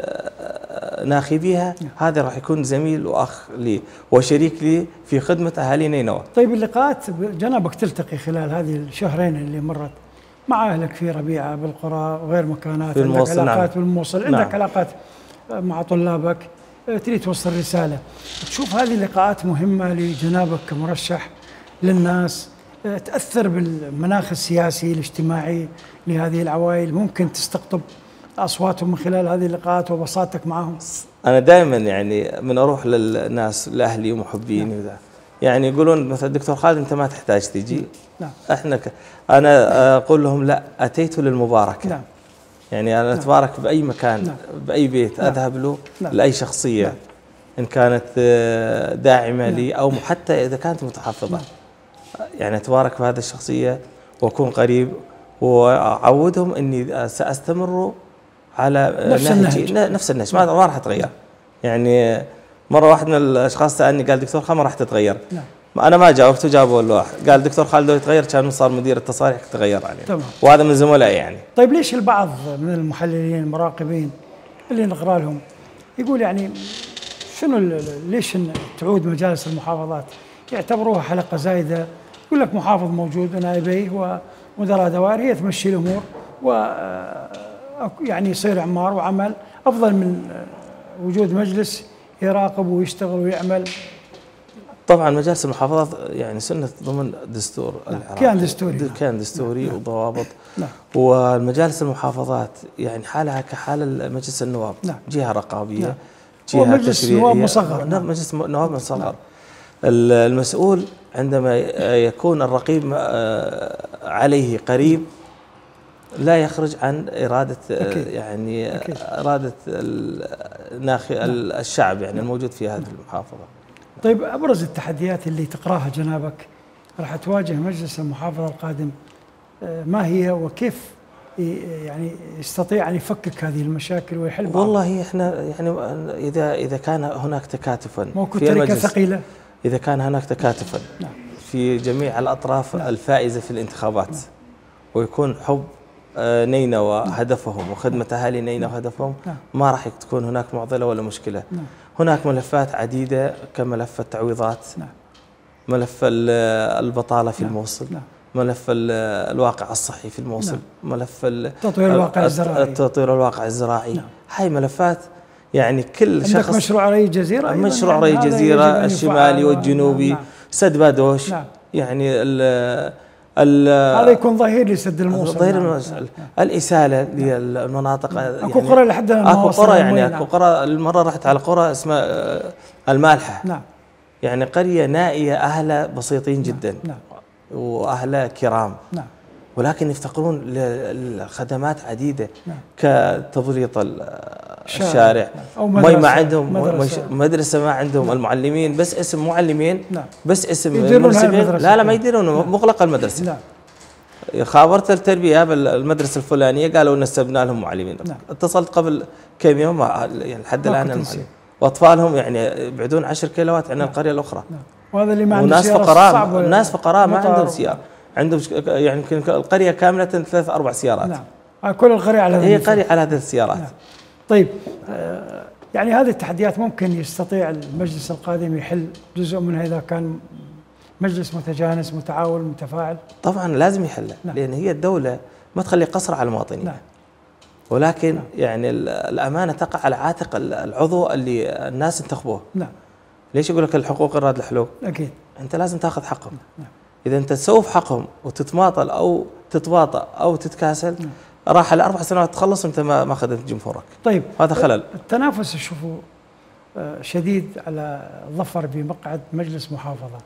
ناخبيها، هذا راح يكون زميل وأخ لي وشريك لي في خدمة أهالي نينوى. طيب اللقاءات جنابك تلتقي خلال هذه الشهرين اللي مرت مع اهلك في ربيعه بالقرى وغير مكانات، في عندك الموصل، علاقات نعم. بالموصل، نعم. عندك علاقات مع طلابك، تريد توصل رساله. تشوف هذه اللقاءات مهمه لجنابك كمرشح للناس، تاثر بالمناخ السياسي الاجتماعي لهذه العوائل، ممكن تستقطب اصواتهم من خلال هذه اللقاءات وبساطتك معهم. انا دائما يعني من اروح للناس لاهلي ومحبيني وذا، يعني يقولون مثلا دكتور خالد انت ما تحتاج تجي. نعم. انا اقول لهم لا، اتيت للمباركه. نعم. يعني انا اتبارك باي مكان، نعم. باي بيت اذهب له، نعم. لاي شخصيه، نعم. ان كانت داعمه لي او حتى اذا كانت متحفظه. يعني اتبارك بهذه الشخصيه واكون قريب، واعودهم اني ساستمر على نفس النهج، ما راح اتغير. يعني مره واحد من الاشخاص سالني قال دكتور خالد ما راح تتغير. نعم. انا ما جاوبته، جاوبه الواحد قال دكتور خالد لو يتغير كان صار مدير التصاريح تغير يعني. تمام. وهذا من زملائي يعني. طيب ليش البعض من المحللين المراقبين اللي نقرا لهم يقول يعني شنو ليش تعود مجالس المحافظات يعتبروها حلقه زايده؟ يقول لك محافظ موجود ونائبيه ومدراء دوائر هي تمشي الامور، و يعني يصير اعمار وعمل افضل من وجود مجلس يراقب ويشتغل ويعمل. طبعا مجالس المحافظات يعني سنه ضمن دستور العراق، كان دستوري نعم. وضوابط. نعم. والمجالس المحافظات يعني حالها كحال مجلس النواب. نعم. جهه رقابيه. نعم. جهه مجلس نواب مصغر. نعم. مجلس نواب مصغر. المسؤول عندما يكون الرقيب عليه قريب لا يخرج عن إرادة أكيد. يعني أكيد. إرادة الشعب يعني الموجود في هذه المحافظة. طيب أبرز التحديات اللي تقراها جنابك راح تواجه مجلس المحافظة القادم ما هي، وكيف يعني يستطيع أن يفكك هذه المشاكل ويحل بعضها؟ والله احنا يعني إذا كان هناك تكاتفا في المجلس ثقيلة، إذا كان هناك تكاتفا نعم. في جميع الأطراف نعم. الفائزة في الانتخابات، نعم. ويكون حب نينوى هدفهم وخدمة أهالي نينوى هدفهم، ما راح تكون هناك معضلة ولا مشكلة. هناك ملفات عديدة كملف التعويضات، ملف البطالة في الموصل، ملف الواقع الصحي في الموصل، ملف تطوير الواقع الزراعي. هاي ملفات يعني كل شخص. عندك مشروع ري جزيرة، مشروع ري جزيرة الشمالي والجنوبي، سد بادوش. يعني هذا يكون ظهير لسد الموصل. ظهير الإسالة للمناطق. اكو قرى لحد الآن اكو قرى يعني اكو قرى. المرة رحت على قرى اسمها المالحة. نعم. يعني قرية نائية أهلها بسيطين جدا. نعم. وأهلها كرام. نعم. ولكن يفتقرون لخدمات عديدة. نعم. كتبليط الشارع، أو مي ما عندهم، مدرسة ما عندهم. نعم. المعلمين بس اسم معلمين. نعم. بس اسم المدرسين. لا ما يديرون. نعم. مغلقة المدرسة. نعم. خابرت التربية بالمدرسة الفلانية قالوا نسبنا لهم معلمين. نعم. اتصلت قبل كم يوم يعني لحد الآن المعلمين واطفالهم يعني يبعدون 10 كيلوات عن القرية الأخرى. نعم. وهذا اللي ما عنده وناس فقراء، ناس فقراء ما عندهم سيارة. عندهم يعني يمكن القرية كاملة 3-4 سيارات. نعم. كل القرية على هي قرية على هذه السيارات. نعم. طيب يعني هذه التحديات ممكن يستطيع المجلس القادم يحل جزء منها إذا كان مجلس متجانس متعاون متفاعل؟ طبعا لازم يحله. نعم. لأن هي الدولة ما تخلي قصر على المواطنين. نعم. ولكن نعم. يعني الأمانة تقع على عاتق العضو اللي الناس انتخبوه. نعم. ليش يقول لك الحقوق الراد الحلوق؟ أكيد. أنت لازم تأخذ حقهم. نعم. إذا أنت تسوف حقهم وتتماطل أو تتباطأ أو تتكاسل، نعم. راح على 4 سنوات تخلص وأنت ما أخذت جمهورك. طيب هذا خلل. التنافس شوفوا شديد على الظفر بمقعد مجلس محافظة،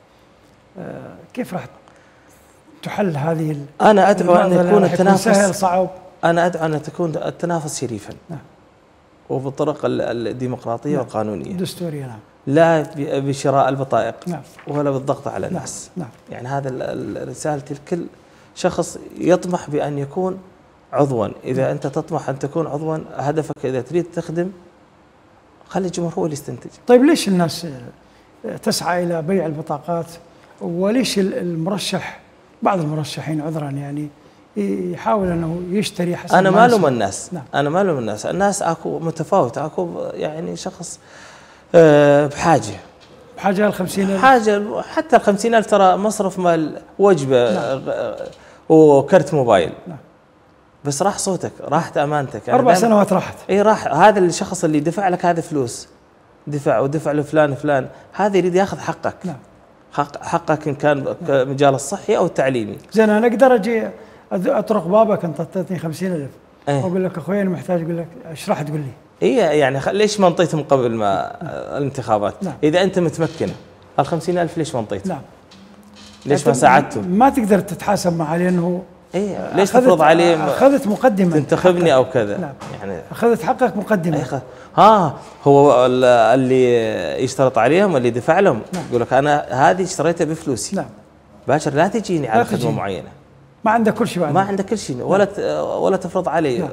كيف راح تحل هذه؟ أنا أدعو أن يكون التنافس سهل صعب. أنا أدعو أن تكون التنافس شريفا. نعم. وبالطرق الديمقراطية والقانونية الدستورية. نعم. لا بشراء البطائق. نعم. ولا بالضغط على الناس. نعم. يعني هذا الرسالة لكل شخص يطمح بأن يكون عضوا. إذا نعم. أنت تطمح أن تكون عضوا، هدفك إذا تريد تخدم خلي الجمهور هو اللي يستنتج. طيب ليش الناس تسعى إلى بيع البطاقات؟ وليش المرشح، بعض المرشحين عذرا يعني يحاول أنه يشتري حسب أنا ما ألوم الناس. نعم. أنا ما ألوم الناس. الناس أكو متفاوت. أكو يعني شخص بحاجة ل50,000 حاجة. حتى ال50,000 ترى مصرف مال وجبة. نعم. وكرت موبايل. نعم. بس راح صوتك، راحت امانتك. يعني 4 سنوات راحت. اي راح. هذا الشخص اللي دفع لك هذه فلوس، ودفع له فلان، هذا يريد ياخذ حقك. نعم. حقك ان كان مجال الصحي او التعليمي. زين انا اقدر اجي اطرق بابك انت اعطيتني 50,000 إيه؟ واقول لك اخوي انا محتاج، اقول لك ايش راح تقول لي؟ يعني ليش ما انطيتهم قبل ما الانتخابات؟ نعم. اذا انت متمكن ال 50,000 ليش ما انطيتهم؟ نعم. ليش ما ساعدتهم؟ ما تقدر تتحاسب معه لانه ليش تفرض عليه اخذت مقدمه تنتخبني او كذا؟ نعم. يعني اخذت حقك مقدمه. هو اللي يشترط عليهم اللي دفع لهم. نعم. يقول لك انا هذه اشتريتها بفلوسي. نعم. باكر لا تجيني على خدمه معينه. ما عندك كل شيء بعد. ما عندك كل شيء ولا تفرض علي. نعم.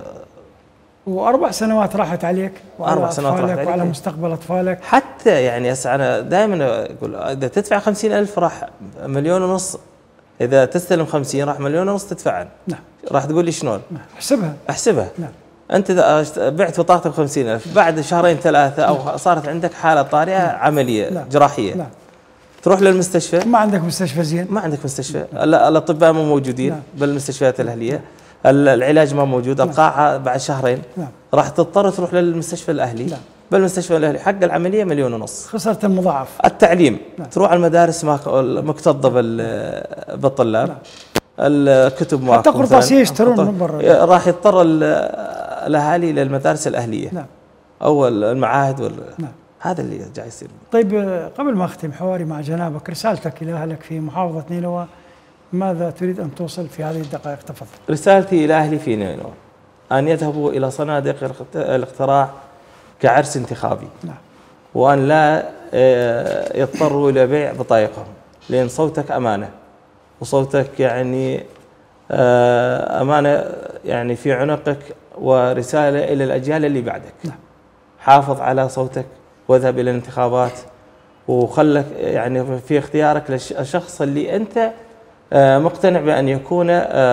و4 سنوات راحت عليك وعلى أطفالك وعلى مستقبل اطفالك. حتى يعني انا دائما اقول اذا تدفع 50,000 راح 1.5 مليون. اذا تستلم 50 راح 1.5 مليون تدفعن. نعم. راح تقول لي شلون؟ نعم. احسبها. نعم. انت اذا بعت بطاقتك 50,000 بعد شهرين 3 او صارت عندك حاله طارئه عمليه. نعم. جراحيه. نعم. تروح للمستشفى، ما عندك مستشفى زين، ما عندك مستشفى. الاطباء مو موجودين. نعم. بالمستشفيات الاهليه. العلاج ما موجود. نعم. القاعه بعد شهرين. نعم. راح تضطر تروح للمستشفى الاهلي. نعم. بالمستشفى الاهلي حق العمليه 1.5 مليون. خسرت المضاعف. التعليم. نعم. تروح المدارس مكتظه بالطلاب. نعم. الكتب ماكو، حتى قرطاسيه يشترون من برا. راح يضطر الاهالي للمدارس الاهليه. نعم. او المعاهد نعم. هذا اللي جاي يصير. طيب قبل ما اختم حواري مع جنابك، رسالتك الى اهلك في محافظه نينوى، ماذا تريد ان توصل في هذه الدقائق؟ تفضل. رسالتي الى اهلي في نينوى ان يذهبوا الى صناديق الاقتراع كعرس انتخابي. نعم. وان لا يضطروا الى بيع بطايقهم، لان صوتك امانه، وصوتك يعني امانه يعني في عنقك، ورساله الى الاجيال اللي بعدك. نعم. حافظ على صوتك واذهب الى الانتخابات، وخلك يعني في اختيارك للشخص اللي انت مقتنع بان يكون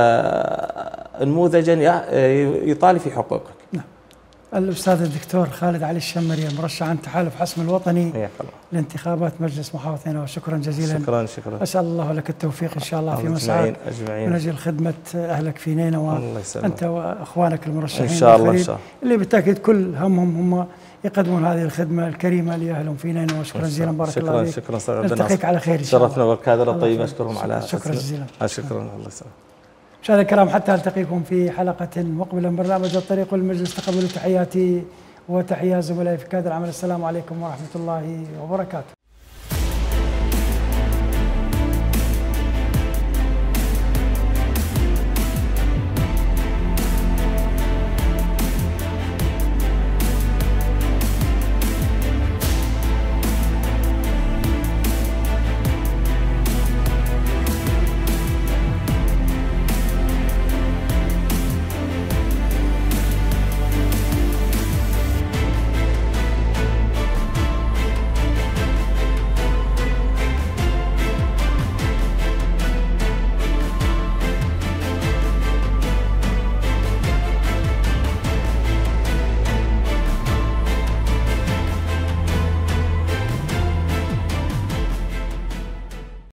نموذجا يطالب في حقوقك. نعم. الأستاذ الدكتور خالد علي الشمري، المرشح عن تحالف حسم الوطني لانتخابات مجلس محافظة نينوى، شكرا جزيلا. شكرا. أسأل الله لك التوفيق إن شاء الله في مسعاك من أجل خدمة أهلك في نينوى. الله يسلمك. أنت وأخوانك المرشحين إن شاء الله إن شاء الله، اللي بالتأكيد كل همهم هم يقدمون هذه الخدمة الكريمة لأهلهم في نينوى. شكرا جزيلا، بارك الله فيك. شكرا. نلتقيك على خير إن شاء الله. شرفنا بالكادر الطيب، أشكرهم على شكرا جزيلا. شكرا. الله يسلمك. مشاهدينا الكرام، حتى التقيكم في حلقة مقبلة من برنامج الطريق والمجلس، تقبلوا تحياتي وتحيات زملائي في كادر العمل. السلام عليكم ورحمة الله وبركاته.